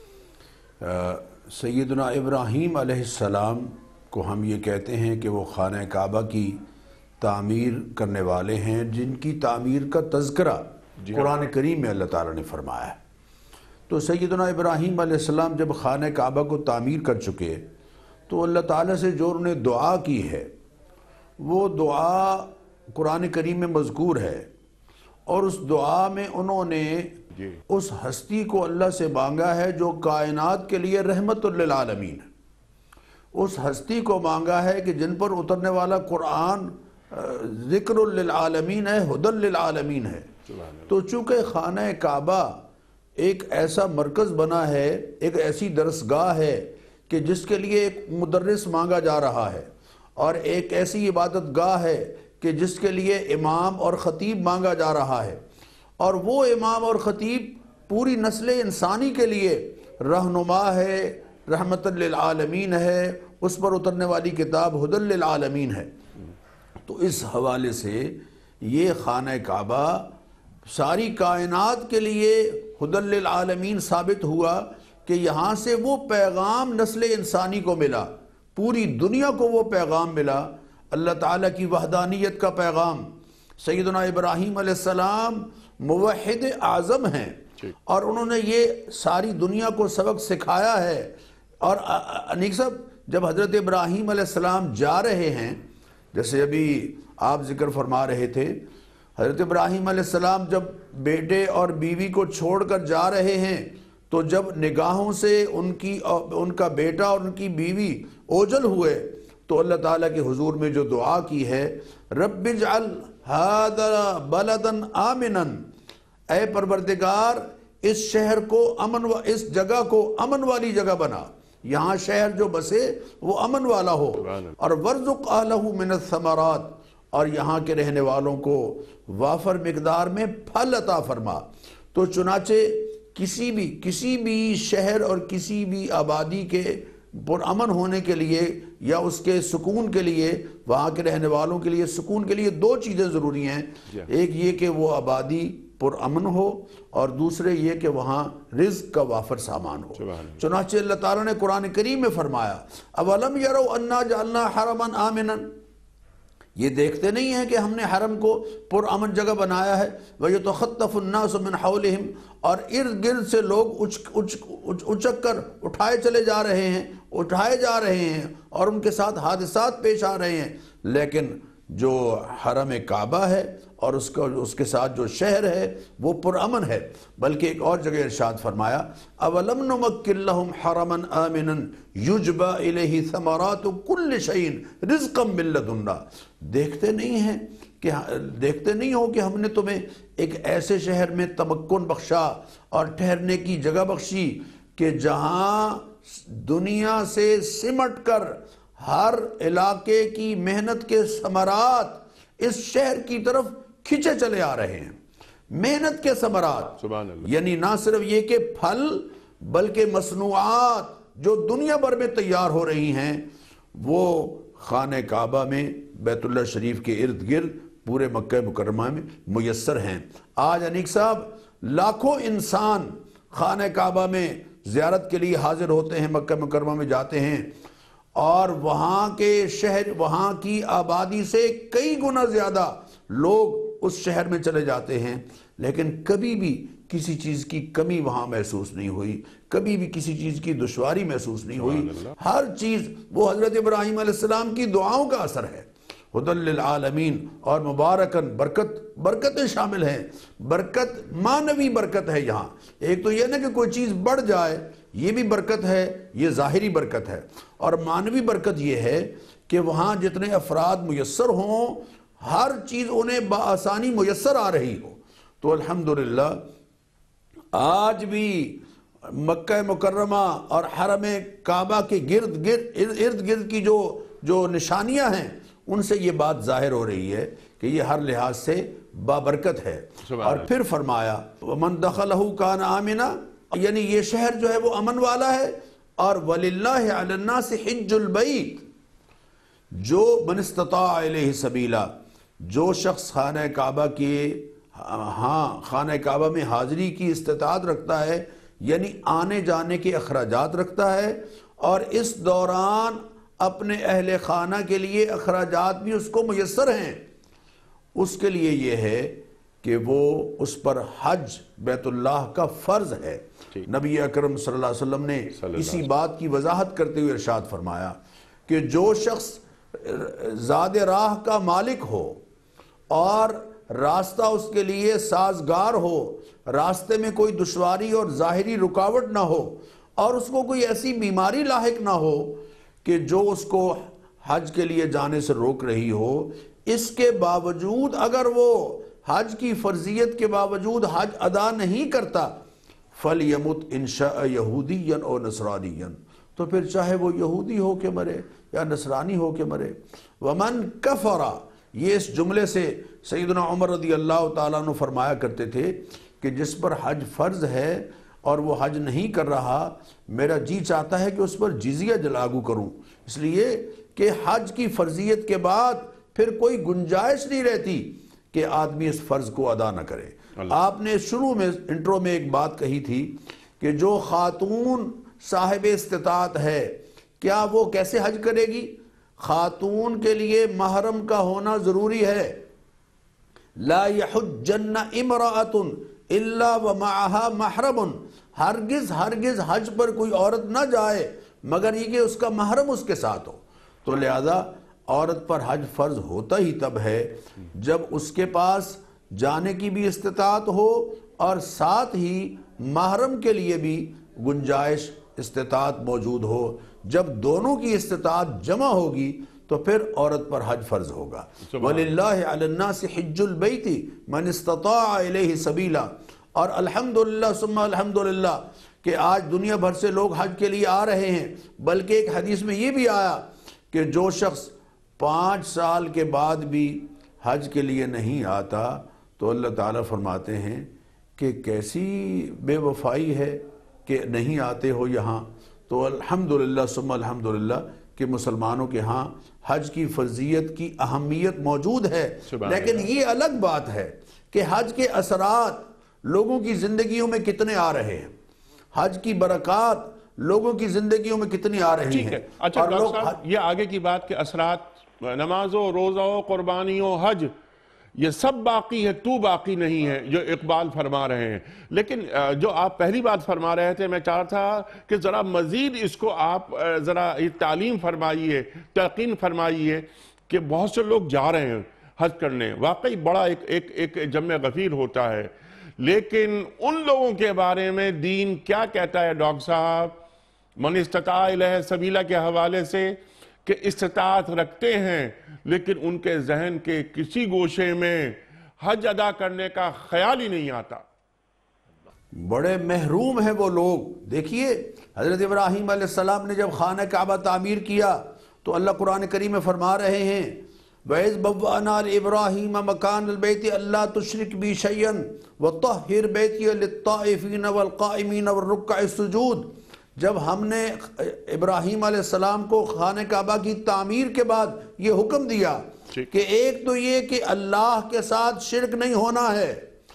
سیدنا ابراہیم علیہ السلام کو ہم یہ کہتے ہیں کہ وہ خانہ کعبہ کی تعمیر کرنے والے ہیں، جن کی تعمیر کا تذکرہ قرآن کریم میں اللہ تعالیٰ نے فرمایا ہے۔ تو سیدنا ابراہیم علیہ السلام جب خانہ کعبہ کو تعمیر کر چکے تو اللہ تعالیٰ سے جو انہوں نے دعا کی ہے وہ دعا قرآن کریم میں مذکور ہے، اور اس دعا میں انہوں نے اس ہستی کو اللہ سے مانگا ہے جو کائنات کے لیے رحمت للعالمین ہے۔ اس ہستی کو مانگا ہے کہ جن پر اترنے والا قرآن ذکر للعالمین ہے، ہدی للعالمین ہے۔ تو چونکہ خانہ کعبہ ایک ایسا مرکز بنا ہے، ایک ایسی درسگاہ ہے کہ جس کے لیے ایک مدرس مانگا جا رہا ہے، اور ایک ایسی عبادت گاہ ہے کہ جس کے لیے امام اور خطیب مانگا جا رہا ہے، اور وہ امام اور خطیب پوری نسل انسانی کے لیے رہنما ہے، رحمت للعالمین ہے، اس پر اترنے والی کتاب ہدی للعالمین ہے۔ تو اس حوالے سے یہ خانہ کعبہ ساری کائنات کے لیے ہدی للعالمین ثابت ہوا کہ یہاں سے وہ پیغام نسل انسانی کو ملا، پوری دنیا کو وہ پیغام ملا، اللہ تعالیٰ کی وحدانیت کا پیغام۔ سیدنا ابراہیم علیہ السلام موحد اعظم ہیں، اور انہوں نے یہ ساری دنیا کو سبق سکھایا ہے۔ اور انیق صاحب، جب حضرت ابراہیم علیہ السلام جا رہے ہیں، جیسے ابھی آپ ذکر فرما رہے تھے، حضرت ابراہیم علیہ السلام جب بیٹے اور بیوی کو چھوڑ کر جا رہے ہیں تو جب نگاہوں سے ان کا بیٹا اور ان کی بیوی اوجھل ہوئے تو اللہ تعالیٰ کے حضور میں جو دعا کی ہے، رب اجعل ھذا بلدا آمنا، اے پروردگار اس شہر کو اس جگہ کو امن والی جگہ بنا، یہاں شہر جو بسے وہ امن والا ہو، اور وارزق اہلہ من الثمرات، اور یہاں کے رہنے والوں کو وافر مقدار میں پھل عطا فرما۔ تو چنانچہ کسی بھی شہر اور کسی بھی آبادی کے پرامن ہونے کے لیے یا اس کے سکون کے لیے، وہاں کے رہنے والوں کے لیے سکون کے لیے دو چیزیں ضروری ہیں، ایک یہ کہ وہ آبادی پرامن ہو، اور دوسرے یہ کہ وہاں رزق کا وافر سامان ہو۔ چنانچہ اللہ تعالیٰ نے قرآن کریم میں فرمایا، اولم یروا انا جعلنا حرما آمنا، یہ دیکھتے نہیں ہیں کہ ہم نے حرم کو پرامن جگہ بنایا ہے، وَيَتَخَطَّفُ النَّاسُ مِنْ حَوْلِهِمْ، اور ارد گرد سے لوگ اچک کر اٹھائے جا رہے ہیں اور ان کے ساتھ حادثات پیش آ رہے ہیں، لیکن جو حرم کعبہ ہے اور اس کے ساتھ جو شہر ہے وہ پرامن ہے۔ بلکہ ایک اور جگہ ارشاد فرمایا، اولم نمکن لہم حرما آمنا یجبا الیہ ثمرات کل شیء رزقا من لدنا، دیکھتے نہیں ہیں کہ دیکھتے نہیں ہو کہ ہم نے تمہیں ایک ایسے شہر میں تمکن بخشا اور ٹھہرنے کی جگہ بخشی کہ جہاں دنیا سے سمٹ کر ہر علاقے کی محنت کے ثمرات اس شہر کی طرف کھینچے چلے آ رہے ہیں. محنت کے ثمرات، سبحان اللہ. یعنی نہ صرف یہ کہ پھل بلکہ مصنوعات جو دنیا بھر میں تیار ہو رہی ہیں وہ خانہ کعبہ میں بیت اللہ شریف کے ارد گرد پورے مکہ مکرمہ میں میسر ہیں. آج انیق صاحب لاکھوں انسان خانہ کعبہ میں زیارت کے لیے حاضر ہوتے ہیں، مکہ مکرمہ میں جاتے ہیں اور وہاں کے شہر، وہاں کی آبادی سے کئی گنا زیادہ لوگ اس شہر میں چلے جاتے ہیں، لیکن کبھی بھی کسی چیز کی کمی وہاں محسوس نہیں ہوئی، کبھی بھی کسی چیز کی دشواری محسوس نہیں ہوئی. ہر چیز وہ حضرت ابراہیم علیہ السلام کی دعاؤں کا اثر ہے. ہدی للعالمین، اور مبارکن، برکتیں شامل ہیں. برکت معنوی برکت ہے یہاں. ایک تو یہ نا کہ کوئی چیز بڑھ جائے، یہ بھی برکت ہے، یہ ظاہری برکت ہے. اور معنوی برکت یہ ہے کہ وہاں جتنے افراد میسر ہوں ہر چیز انہیں بآسانی میسر آ رہی ہو. تو الحمدللہ آج بھی مکہ مکرمہ اور حرم کعبہ کے ارد گرد کی جو نشانیاں ہیں ان سے یہ بات ظاہر ہو رہی ہے کہ یہ ہر لحاظ سے بابرکت ہے. اور پھر فرمایا وَمَن دَخَلَهُ كَانَ آمِنًا، یعنی یہ شہر جو ہے وہ امن والا ہے. اور وَلِلَّهِ عَلَى النَّاسِ حِجُّ الْبَيْتِ، جو من استطاع الیہ سبیلا، جو شخص خانہ کعبہ خانہ کعبہ میں حاضری کی استطاعت رکھتا ہے، یعنی آنے جانے کے اخراجات رکھتا ہے، اور اس دوران اپنے اہل خانہ کے لیے اخراجات بھی اس کو میسر ہیں، اس کے لیے یہ ہے کہ وہ اس پر حج بیت اللہ کا فرض ہے. نبی اکرم صلی اللہ علیہ وسلم نے اسی بات کی وضاحت کرتے ہوئے ارشاد فرمایا کہ جو شخص زاد راہ کا مالک ہو اور راستہ اس کے لیے سازگار ہو، راستے میں کوئی دشواری اور ظاہری رکاوٹ نہ ہو، اور اس کو کوئی ایسی بیماری لاحق نہ ہو کہ جو اس کو حج کے لیے جانے سے روک رہی ہو، اس کے باوجود اگر وہ حج کی فرضیت کے باوجود حج ادا نہیں کرتا، فَلْيَمُتْ إِنْ شَاءَ يَهُودِيًّا أَوْ نَصْرَانِيًّا، تو پھر چاہے وہ یہودی ہو کے مرے یا نصرانی ہو کے مرے. وَمَنْ كَفَرَ، یہ اس جملے سے سیدنا عمر رضی اللہ تعالیٰ عنہ فرمایا کرتے تھے کہ جس پر حج فرض ہے اور وہ حج نہیں کر رہا، میرا جی چاہتا ہے کہ اس پر جزیہ لاگو کروں، اس لیے کہ حج کی فرضیت کے بعد پھر کوئی گنجائش نہیں رہتی کہ آدمی اس فرض کو ادا نہ کرے. آپ نے شروع میں انٹرو میں ایک بات کہی تھی کہ جو خاتون صاحب استطاعت ہے کیا وہ کیسے حج کرے گی؟ خاتون کے لیے محرم کا ہونا ضروری ہے. لا يحجن امرأة الا ومعها محرم، ہرگز حج پر کوئی عورت نہ جائے مگر یہ کہ اس کا محرم اس کے ساتھ ہو. تو لہذا عورت پر حج فرض ہوتا ہی تب ہے جب اس کے پاس جانے کی بھی استطاعت ہو اور ساتھ ہی محرم کے لیے بھی گنجائش استطاعت موجود ہو. جب دونوں کی استطاعت جمع ہوگی تو پھر عورت پر حج فرض ہوگا. وَلِلَّهِ عَلَى النَّاسِ حِجُّ الْبَيْتِ مَنِ اسْتَطَاعَ إِلَيْهِ سَبِيلًا. اور الحمدللہ ثم الحمدللہ کہ آج دنیا بھر سے لوگ حج کے لیے آ رہے ہیں، بلکہ ایک حدیث میں یہ بھی آیا کہ جو شخص 5 سال کے بعد بھی حج کے لیے نہیں آتا تو اللہ تعالیٰ فرماتے ہیں کہ کیسی بے وفائی ہے کہ نہیں آتے ہو یہاں. تو الحمدللہ ثم الحمدللہ کہ مسلمانوں کے ہاں حج کی فرضیت کی اہمیت موجود ہے. لیکن یہ الگ بات ہے کہ حج کے اثرات لوگوں کی زندگیوں میں کتنے آ رہے ہیں، حج کی برکات لوگوں کی زندگیوں میں کتنی آ رہی ہیں. اچھا ڈاکٹر صاحب، یہ آگے کی بات کہ اثرات نمازوں، روزوں، قربانیوں، حج یہ سب باقی ہے، تو باقی نہیں ہے جو اقبال فرما رہے ہیں. لیکن جو آپ پہلی بات فرما رہے تھے، میں چاہتا تھا کہ ذرا مزید اس کو آپ ذرا تعلیم فرمائیے، تلقین فرمائیے کہ بہت سے لوگ جا رہے ہیں حج کرنے، واقعی بڑا ایک جمع غفیر ہوتا ہے، لیکن ان لوگوں کے بارے میں دین کیا کہتا ہے ڈاکٹر صاحب من استطاع الیہ سبیلا کے حوالے سے کہ استطاعت رکھتے ہیں لیکن ان کے ذہن کے کسی گوشے میں حج ادا کرنے کا خیال ہی نہیں آتا. بڑے محروم ہیں وہ لوگ. دیکھیے حضرت ابراہیم علیہ السلام نے جب خانہ کعبہ تعمیر کیا تو اللہ قرآن کریم میں فرما رہے ہیں وَإِذْ بَوَّأْنَا لِإِبْرَاهِيمَ مَكَانَ الْبَيْتِ أَلَّا تُشْرِكْ بِي شَيْئًا وَطَهِّرْ بَيْتِيَ لِلطَّائِفِينَ وَالْقَائِمِينَ وَالرُّكَّعِ السُّجُودِ. جب ہم نے ابراہیم علیہ السلام کو خانہ کعبہ کی تعمیر کے بعد یہ حکم دیا کہ ایک تو یہ کہ اللہ کے ساتھ شرک نہیں ہونا ہے,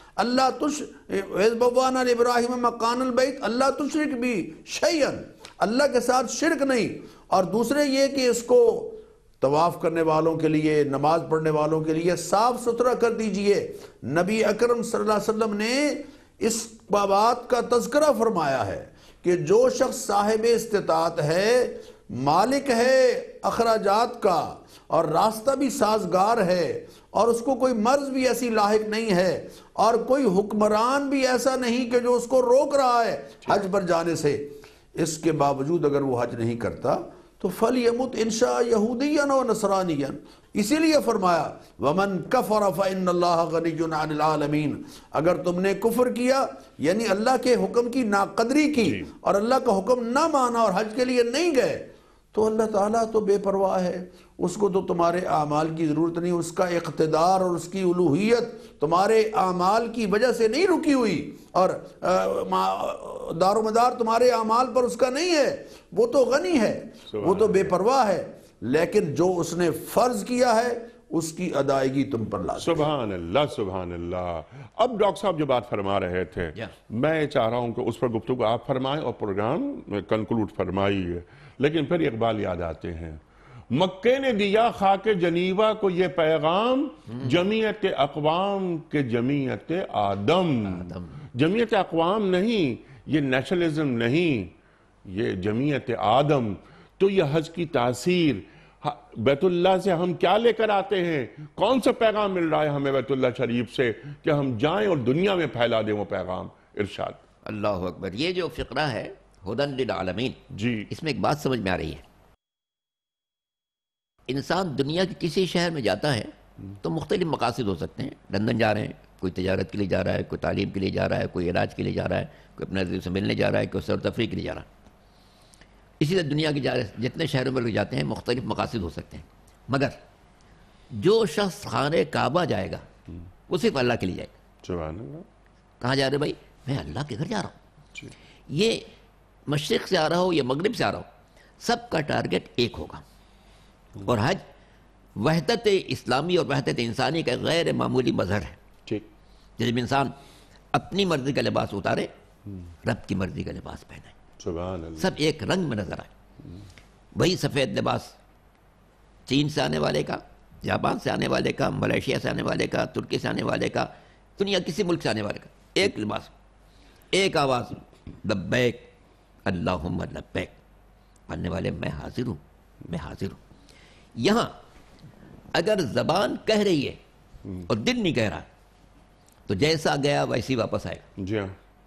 وَإِذْ بَوَّأْنَا لِإِبْرَاهِيمَ مَكَانَ الْبَيْتِ أَلَّا تُشْرِكْ بِي شَيْئًا, اللہ کے ساتھ شرک نہیں. اور دوسرے یہ کہ اس کو طواف کرنے والوں کے لیے, نماز پڑھنے والوں کے لیے صاف ستھرا کر دیجئے. نبی اکرم صلی اللہ علیہ وسلم نے اس بات کا تذکرہ فرمایا ہے کہ جو شخص صاحب استطاعت ہے, مالک ہے اخراجات کا, اور راستہ بھی سازگار ہے, اور اس کو کوئی مرض بھی ایسی لاحق نہیں ہے, اور کوئی حکمران بھی ایسا نہیں کہ جو اس کو روک رہا ہے حج پر جانے سے, اس کے باوجود اگر وہ حج نہیں کرتا تو فَلْيَمُتْ إِنْ شَاءَ يَهُودِيًّا وَنَصْرَانِيًّا. اسی لیے فرمایا وَمَنْ كَفَرَ فَإِنَّ اللَّهَ غَنِيٌّ عَنِ الْعَالَمِينَ. اگر تم نے کفر کیا یعنی اللہ کے حکم کی ناقدری کی اور اللہ کا حکم نہ مانا اور حج کے لیے نہیں گئے تو اللہ تعالیٰ تو بے پرواہ ہے, اس کو تو تمہارے اعمال کی ضرورت نہیں, اس کا اقتدار اور اس کی الوہیت تمہارے اعمال کی وجہ سے نہیں رکی ہوئی, اور دار و مدار تمہارے اعمال پر اس کا نہیں ہے. وہ تو غنی ہے, وہ تو بے پرواہ ہے, لیکن جو اس نے فرض کیا ہے اس کی ادائیگی تم پر لازم. سبحان اللہ سبحان اللہ. اب ڈاکٹر صاحب جو بات فرما رہے تھے میں چاہ رہا ہوں کہ اس پر گفتگو آپ فرمائیں اور پروگرام کنکلوڈ فرمائیے, لیکن پھر اقبال یاد آتے ہیں. مکے نے دیا خاک جنیوا کو یہ پیغام, جمعیت اقوام کے جمعیت آدم. جمعیت اقوام نہیں, یہ نیشنلزم نہیں, یہ جمعیت آدم. تو یہ حج کی تاثیر بیت اللہ سے ہم کیا لے کر آتے ہیں, کون سا پیغام مل رہا ہے ہمیں بیت اللہ شریف سے کہ ہم جائیں اور دنیا میں پھیلا دیں وہ پیغام. ارشاد. اللہ اکبر. یہ جو فقرہ ہے ہدن للعالمین, جی اس میں ایک بات سمجھ میں آ رہی ہے. انسان دنیا کے کسی شہر میں جاتا ہے تو مختلف مقاصد ہو سکتے ہیں. لندن جا رہے ہیں, کوئی تجارت کے لیے جا رہا ہے, کوئی تعلیم کے لیے جا رہا ہے, کوئی علاج کے لیے جا رہا ہے, کوئی اپنے عزیز سے ملنے جا رہا ہے, کوئی سیر و تفریح کے لیے جا رہا ہے. اسی طرح دنیا کے جتنے شہروں میں لوگ جاتے ہیں مختلف مقاصد ہو سکتے ہیں, مگر جو شخص خانہ کعبہ جائے گا وہ صرف اللہ کے لیے جائے گا. سبحان اللہ. کہاں جا رہے بھائی؟ میں اللہ کے گھر جا رہا ہوں. یہ مشرق سے آ رہا ہو یا مغرب سے آ رہا ہو, سب کا ٹارگٹ ایک ہوگا. اور حج وحدت اسلامی اور وحدت انسانی کا غیر معمولی مظہر ہے. جب انسان اپنی مرضی کا لباس اتارے, رب کی مرضی کا لباس پہنے, سبحان اللہ. سب ایک رنگ میں نظر آئے. وہی سفید لباس چین سے آنے والے کا, جاپان سے آنے والے کا, ملیشیا سے آنے والے کا, ترکی سے آنے والے کا, دنیا کسی ملک سے آنے والے کا, ایک لباس, ایک آواز, لبیک اللہم لبیک. پڑھنے والے میں حاضر ہوں, میں حاضر ہوں. یہاں اگر زبان کہہ رہی ہے اور دل نہیں کہہ رہا تو جیسا گیا ویسی واپس آئے گا. جی ہاں.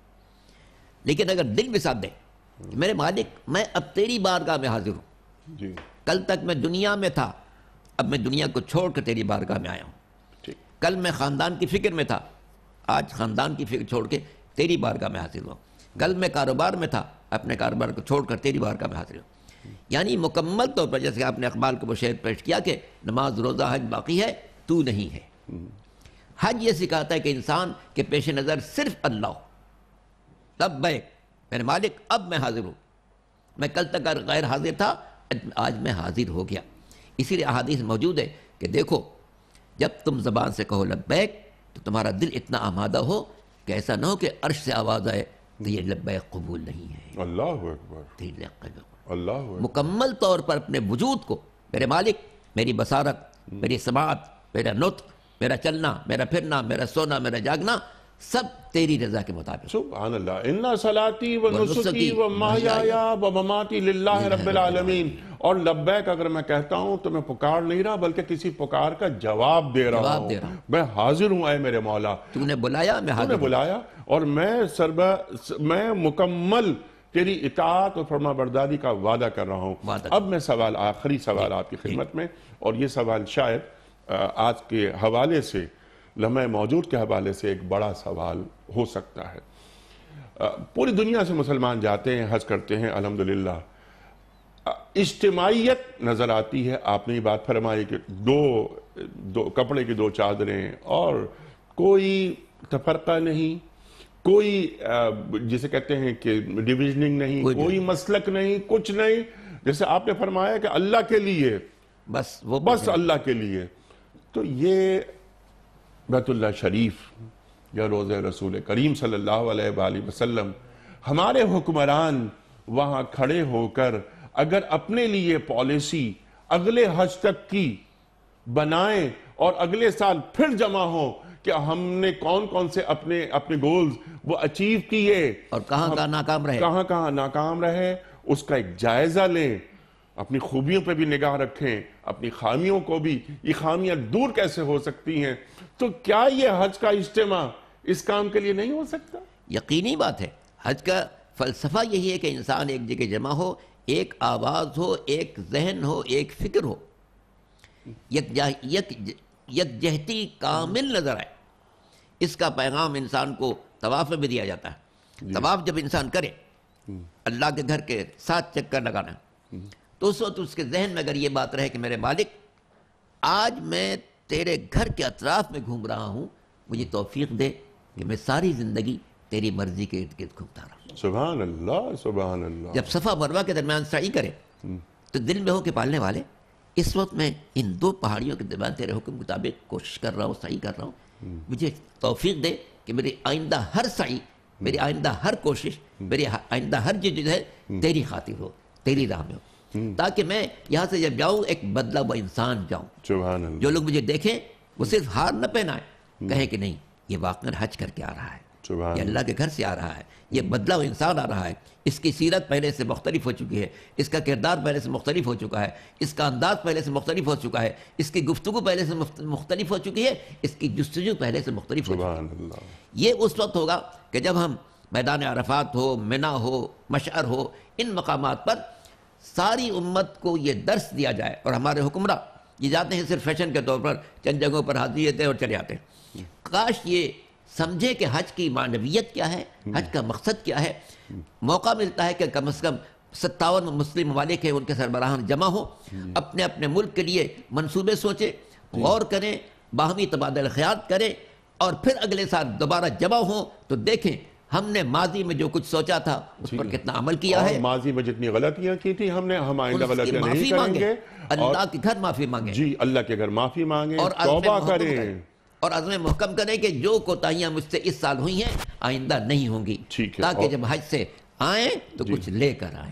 لیکن اگر دل بھی ساتھ دے, میرے مالک میں اب تیری بارگاہ میں حاضر ہوں. جی. کل تک میں دنیا میں تھا, اب میں دنیا کو چھوڑ کر تیری بارگاہ میں آیا ہوں. کل میں خاندان کی فکر میں تھا, آج خاندان کی فکر چھوڑ کے تیری بارگاہ میں حاضر ہوں. کل میں کاروبار میں تھا, اپنے کاروبار کو چھوڑ کر تیری بارگاہ میں حاضر ہوں. یعنی مکمل طور پر جیسے آپ نے اقبال کو وہ شعر پیش کیا کہ نماز روزہ حج باقی ہے, تو نہیں ہے. حج یہ سکھاتا ہے کہ انسان کے پیش نظر صرف اللہ ہو. لبیک میرے مالک, اب میں حاضر ہوں. میں کل تک غیر حاضر تھا, آج میں حاضر ہو گیا. اسی لیے احادیث موجود ہے کہ دیکھو جب تم زبان سے کہو لبیک تو تمہارا دل اتنا آمادہ ہو کہ ایسا نہ ہو کہ عرش سے آواز آئے تو یہ لبیک قبول نہیں ہے. اللہ اکبر. اللہ اکبر. مکمل طور پر اپنے وجود کو, میرے مالک میری بصارت, میری سماعت, میرا نطق, میرا چلنا, میرا پھرنا, میرا سونا, میرا جاگنا, سب تیری رضا کے مطابق. سبحان اللہ. اِنَّ صَلَاتِي وَنُسُكِي وَمَحْيَايَا وَمَمَاتِي لِلَّهِ رَبِّ الْعَالَمِينَ. اور لبیک اگر میں کہتا ہوں تو میں پکار نہیں رہا بلکہ کسی پکار کا جواب دے رہا ہوں. میں حاضر ہوں اے میرے مولا. تو نے بلایا, میں حاضر. تو نے بلایا اور میں مکمل تیری اطاعت اور فرما برداری کا وعدہ کر رہا ہوں۔ اب میں آخری سوال آپ کی خدمت میں، اور یہ سوال شاید آج کے حوالے سے، لمحہ موجود کے حوالے سے ایک بڑا سوال ہو سکتا ہے۔ پوری دنیا سے مسلمان جاتے ہیں، حج کرتے ہیں، الحمدللہ۔ اجتماعیت نظر آتی ہے، آپ نے یہ بات فرمائی کہ دو کپڑے کی دو چادریں، اور کوئی تفرقہ نہیں، کوئی جسے کہتے ہیں کہ ڈیویژننگ نہیں، کوئی مسلک نہیں، کچھ نہیں، جیسے آپ نے فرمایا کہ اللہ کے لیے، بس اللہ کے لیے۔ تو یہ بیت اللہ شریف یا روضہ رسول کریم صلی اللہ علیہ وآلہ وسلم، ہمارے حکمران وہاں کھڑے ہو کر اگر اپنے لیے پالیسی اگلے حج تک کی بنائیں اور اگلے سال پھر جمع ہوں کہ ہم نے کون سے اپنے گولز وہ اچیو کیے اور کہاں ناکام رہے، اس کا ایک جائزہ لیں، اپنی خوبیوں پہ بھی نگاہ رکھیں، اپنی خامیوں کو بھی، یہ خامیاں دور کیسے ہو سکتی ہیں؟ تو کیا یہ حج کا اجتماع اس کام کے لیے نہیں ہو سکتا؟ یقینی بات ہے، حج کا فلسفہ یہی ہے کہ انسان ایک جگہ جمع ہو، ایک آواز ہو، ایک ذہن ہو، ایک فکر ہو، یکجہتی کامل نظر آئے۔ اس کا پیغام انسان کو طواف میں بھی دیا جاتا ہے۔ طواف جب انسان کرے، اللہ کے گھر کے 7 چکر لگانا، تو اس وقت اس کے ذہن میں اگر یہ بات رہے کہ میرے مالک، آج میں تیرے گھر کے اطراف میں گھوم رہا ہوں، مجھے توفیق دے کہ میں ساری زندگی تیری مرضی کے ارد گرد گھومتا رہا۔ سبحان اللہ، سبحان اللہ۔ جب صفا مروہ کے درمیان سعی کرے تو دل میں ہو کہ پالنے والے، اس وقت میں ان 2 پہاڑیوں کے درمیان تیرے حکم کے مطابق کوشش کر رہا ہوں، سعی کر رہا ہوں، مجھے توفیق دے کہ میری آئندہ ہر سعی، میری آئندہ ہر کوشش، میری آئندہ ہر جد ہے تیری خاطر ہو، تیری راہ میں ہو، تاکہ میں یہاں سے جب جاؤں ایک بدلہ ہوا انسان جاؤں۔ سبحان اللہ۔ جو لوگ مجھے دیکھیں وہ صرف ہار نہ پہنائیں، کہیں کہ نہیں یہ واقعاً حج کر کے آ رہا ہے، یہ اللہ کے گھر سے آ رہا ہے، یہ بدلہ ہوا انسان آ رہا ہے، اس کی سیرت پہلے سے مختلف ہو چکی ہے، اس کا کردار پہلے سے مختلف ہو چکا ہے، اس کا انداز پہلے سے مختلف ہو چکا ہے، اس کی گفتگو پہلے سے مختلف ہو چکی ہے، اس کی جستجو پہلے سے مختلف ہو چکی ہے۔ یہ اس وقت ہوگا کہ جب ہم میدان عرفات ہو، منی ہو، مشعر ہو، ان مقامات پر ساری امت کو یہ درس دیا جائے، اور ہمارے حکمراں یہ جاتے ہیں صرف فیشن کے طور پر چند جگہوں پر حاضری دیتے ہیں اور چلے آتے ہیں۔ کاش یہ سمجھے کہ حج کی معنویت کیا ہے، حج کا مقصد کیا ہے۔ موقع ملتا ہے کہ کم از کم 57 مسلم ممالک ہیں، ان کے سربراہان جمع ہوں، اپنے اپنے ملک کے لیے منصوبے سوچیں، غور کریں، باہمی تبادلہ خیال کریں، اور پھر اگلے سال دوبارہ جمع ہوں تو دیکھیں ہم نے ماضی میں جو کچھ سوچا تھا اس پر کتنا عمل کیا ہے، ماضی میں جتنی غلطیاں کی تھی ہم آئندہ غلطیاں نہیں کریں گے، اللہ کے گھر معافی مانگیں، جی اللہ کے گھر معافی مانگیں، توبہ کریں، اور عزم محکم کریں کہ جو کوتاہیاں مجھ سے اس سال ہوئی ہیں آئندہ نہیں ہوں گی، تاکہ جب حج سے آئیں تو کچھ لے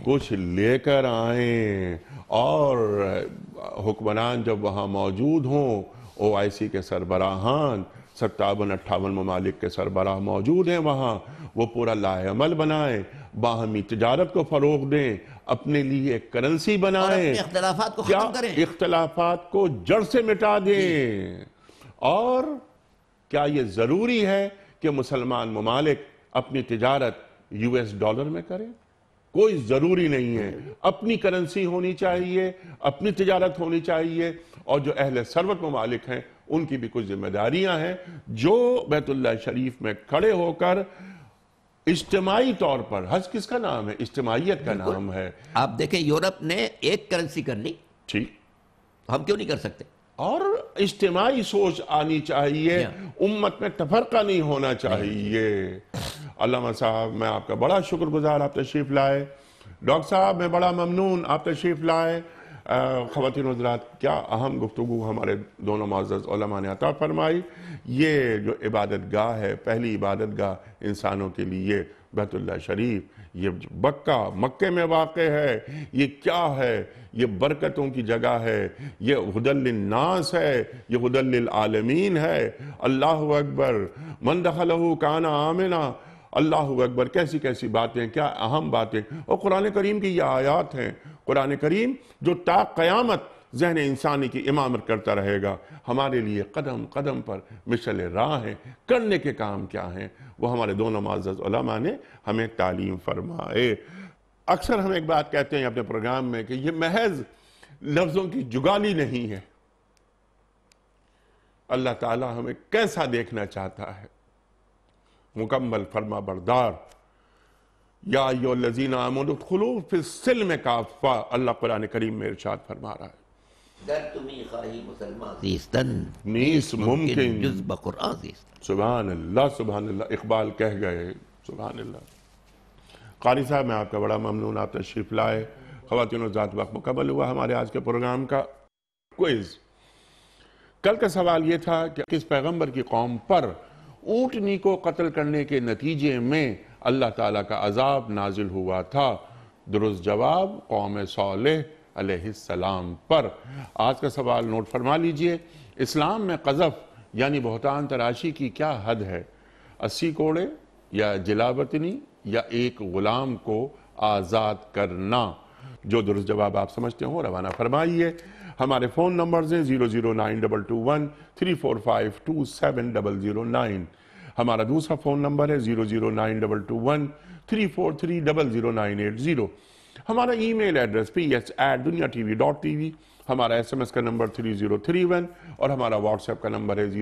کر آئیں، اور حکمران جب وہاں موجود ہوں، OIC کے سربراہان 57-58 ممالک کے سربراہ موجود ہیں وہاں، وہ پورا لاہ عمل بنائیں، باہمی تجارت کو فروغ دیں، اپنے لیے ایک کرنسی بنائیں، اور اپنے اختلافات کو ختم کریں، اختلافات کو جڑ سے مٹا دیں۔ اور کیا یہ ضروری ہے کہ مسلمان ممالک اپنی تجارت US ڈالر میں کریں؟ کوئی ضروری نہیں ہے، اپنی کرنسی ہونی چاہیے، اپنی تجارت ہونی چاہیے، اور جو اہل ثروت ممالک ہیں ان کی بھی کچھ ذمہ داریاں ہیں، جو بیت اللہ شریف میں کھڑے ہو کر اجتماعی طور پر، حج کس کا نام ہے؟ اجتماعیت کا نام ہے۔ آپ دیکھیں یورپ نے ایک کرنسی کر لی، ٹھیک، ہم کیوں نہیں کر سکتے؟ اور اجتماعی سوچ آنی چاہیے، امت میں تفرقہ نہیں ہونا چاہیے۔ علامہ صاحب میں آپ کا بڑا شکر گزار، آپ تشریف لائے۔ ڈاکٹر صاحب میں بڑا ممنون آپ تشریف لائے۔ خواتین حضرات، کیا اہم گفتگو ہمارے دونوں معزز علماء نے عطا فرمائی۔ یہ جو عبادت گاہ ہے، پہلی عبادت گاہ انسانوں کے لیے بیت اللہ شریف، یہ مکہ میں واقع ہے، یہ کیا ہے؟ یہ برکتوں کی جگہ ہے، یہ ہدی للناس ہے، یہ ہدی للعالمین ہے۔ اللہ اکبر، من دخلہ کان آمنا، اللہ اکبر، کیسی کیسی باتیں، کیا اہم باتیں، اور قرآن کریم کی یہ آیات ہیں، قرآن کریم جو تا قیامت ذہن انسانی کی امامت کرتا رہے گا، ہمارے لیے قدم قدم پر مشعل راہ ہیں، کرنے کے کام کیا ہیں، وہ ہمارے دونوں معزز علماء نے ہمیں تعلیم فرمائے۔ اکثر ہم ایک بات کہتے ہیں اپنے پروگرام میں کہ یہ محض لفظوں کی جگالی نہیں ہے. اللہ تعالیٰ ہمیں کیسا دیکھنا چاہتا ہے. مکمل فرما بردار. یا ایھا الذین آمنوا ادخلوا فی السلم کافہ، اللہ قرآن کریم میں ارشاد فرما رہا ہے. گر تمہیں خواہی مسلمان زیستن نیس ممکن جز بقرآن زیستن. سبحان اللہ سبحان اللہ. اقبال کہہ گئے سبحان اللہ. قاری صاحب میں آپ کا بڑا ممنون، آپ تشریف لائے. خواتین و ذات وقت مکمل ہوا ہمارے آج کے پروگرام کا کوئز. کل کا سوال یہ تھا کہ کس پیغمبر کی قوم پر اونٹنی کو قتل کرنے کے نتیجے میں اللہ تعالیٰ کا عذاب نازل ہوا تھا؟ درست جواب قوم صالح علیہ السلام پر. آج کا سوال نوٹ فرما لیجئے. اسلام میں قذف یعنی بہتان تراشی کی کیا حد ہے؟ 80 کوڑے یا جلابتنی یا ایک غلام کو آزاد کرنا؟ جو درست جواب آپ سمجھتے ہو روانہ فرمائیے. ہمارے فون نمبرز ہیں 0092213452709. ہمارا دوسرا فون نمبر ہے 009221343000980. ہمارا ای میل ایڈریس ps@dunyatv.tv. ہمارا SMS کا نمبر 3031 اور ہمارا واٹس ایپ کا نمبر ہے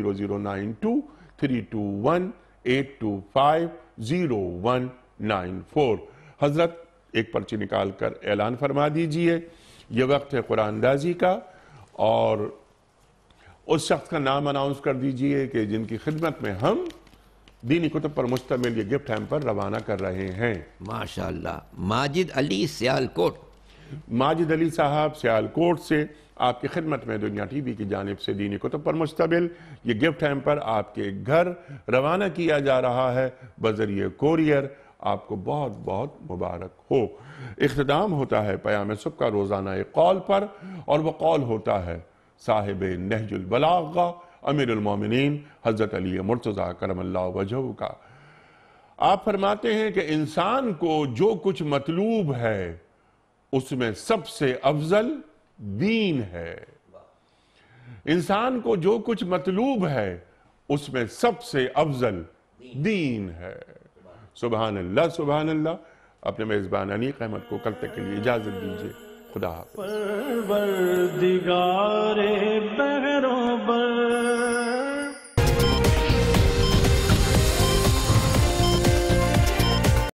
009232182509194. حضرت ایک پرچی نکال کر اعلان فرما دیجئے. یہ وقت ہے قرآن اندازی کا، اور اس شخص کا نام اناؤنس کر دیجئے کہ جن کی خدمت میں ہم دینی کتب پر مشتمل یہ گفٹ ہیمپر روانہ کر رہے ہیں. ماشاءاللہ. ماجد علی سیالکوٹ. ماجد علی صاحب سیالکوٹ سے آپ کی خدمت میں دنیا ٹی وی کی جانب سے دینی کتب پر مشتمل یہ گفٹ ہیمپر آپ کے گھر روانہ کیا جا رہا ہے بذریعہ کوریئر. آپ کو بہت بہت مبارک ہو. اختتام ہوتا ہے پیام صبح کا روزانہ ایک قول پر، اور وہ قول ہوتا ہے صاحب نہج البلاغہ امیر المومنین حضرت علی مرتضیٰ کرم اللہ وجہہ کا. آپ فرماتے ہیں کہ انسان کو جو کچھ مطلوب ہے اس میں سب سے افضل دین ہے. انسان کو جو کچھ مطلوب ہے اس میں سب سے افضل دین ہے. سبحان اللہ سبحان اللہ. اپنے میزبان انیق احمد کو کل تک کے لیے اجازت دیجیے. خدا حافظ. پروردگار بہروں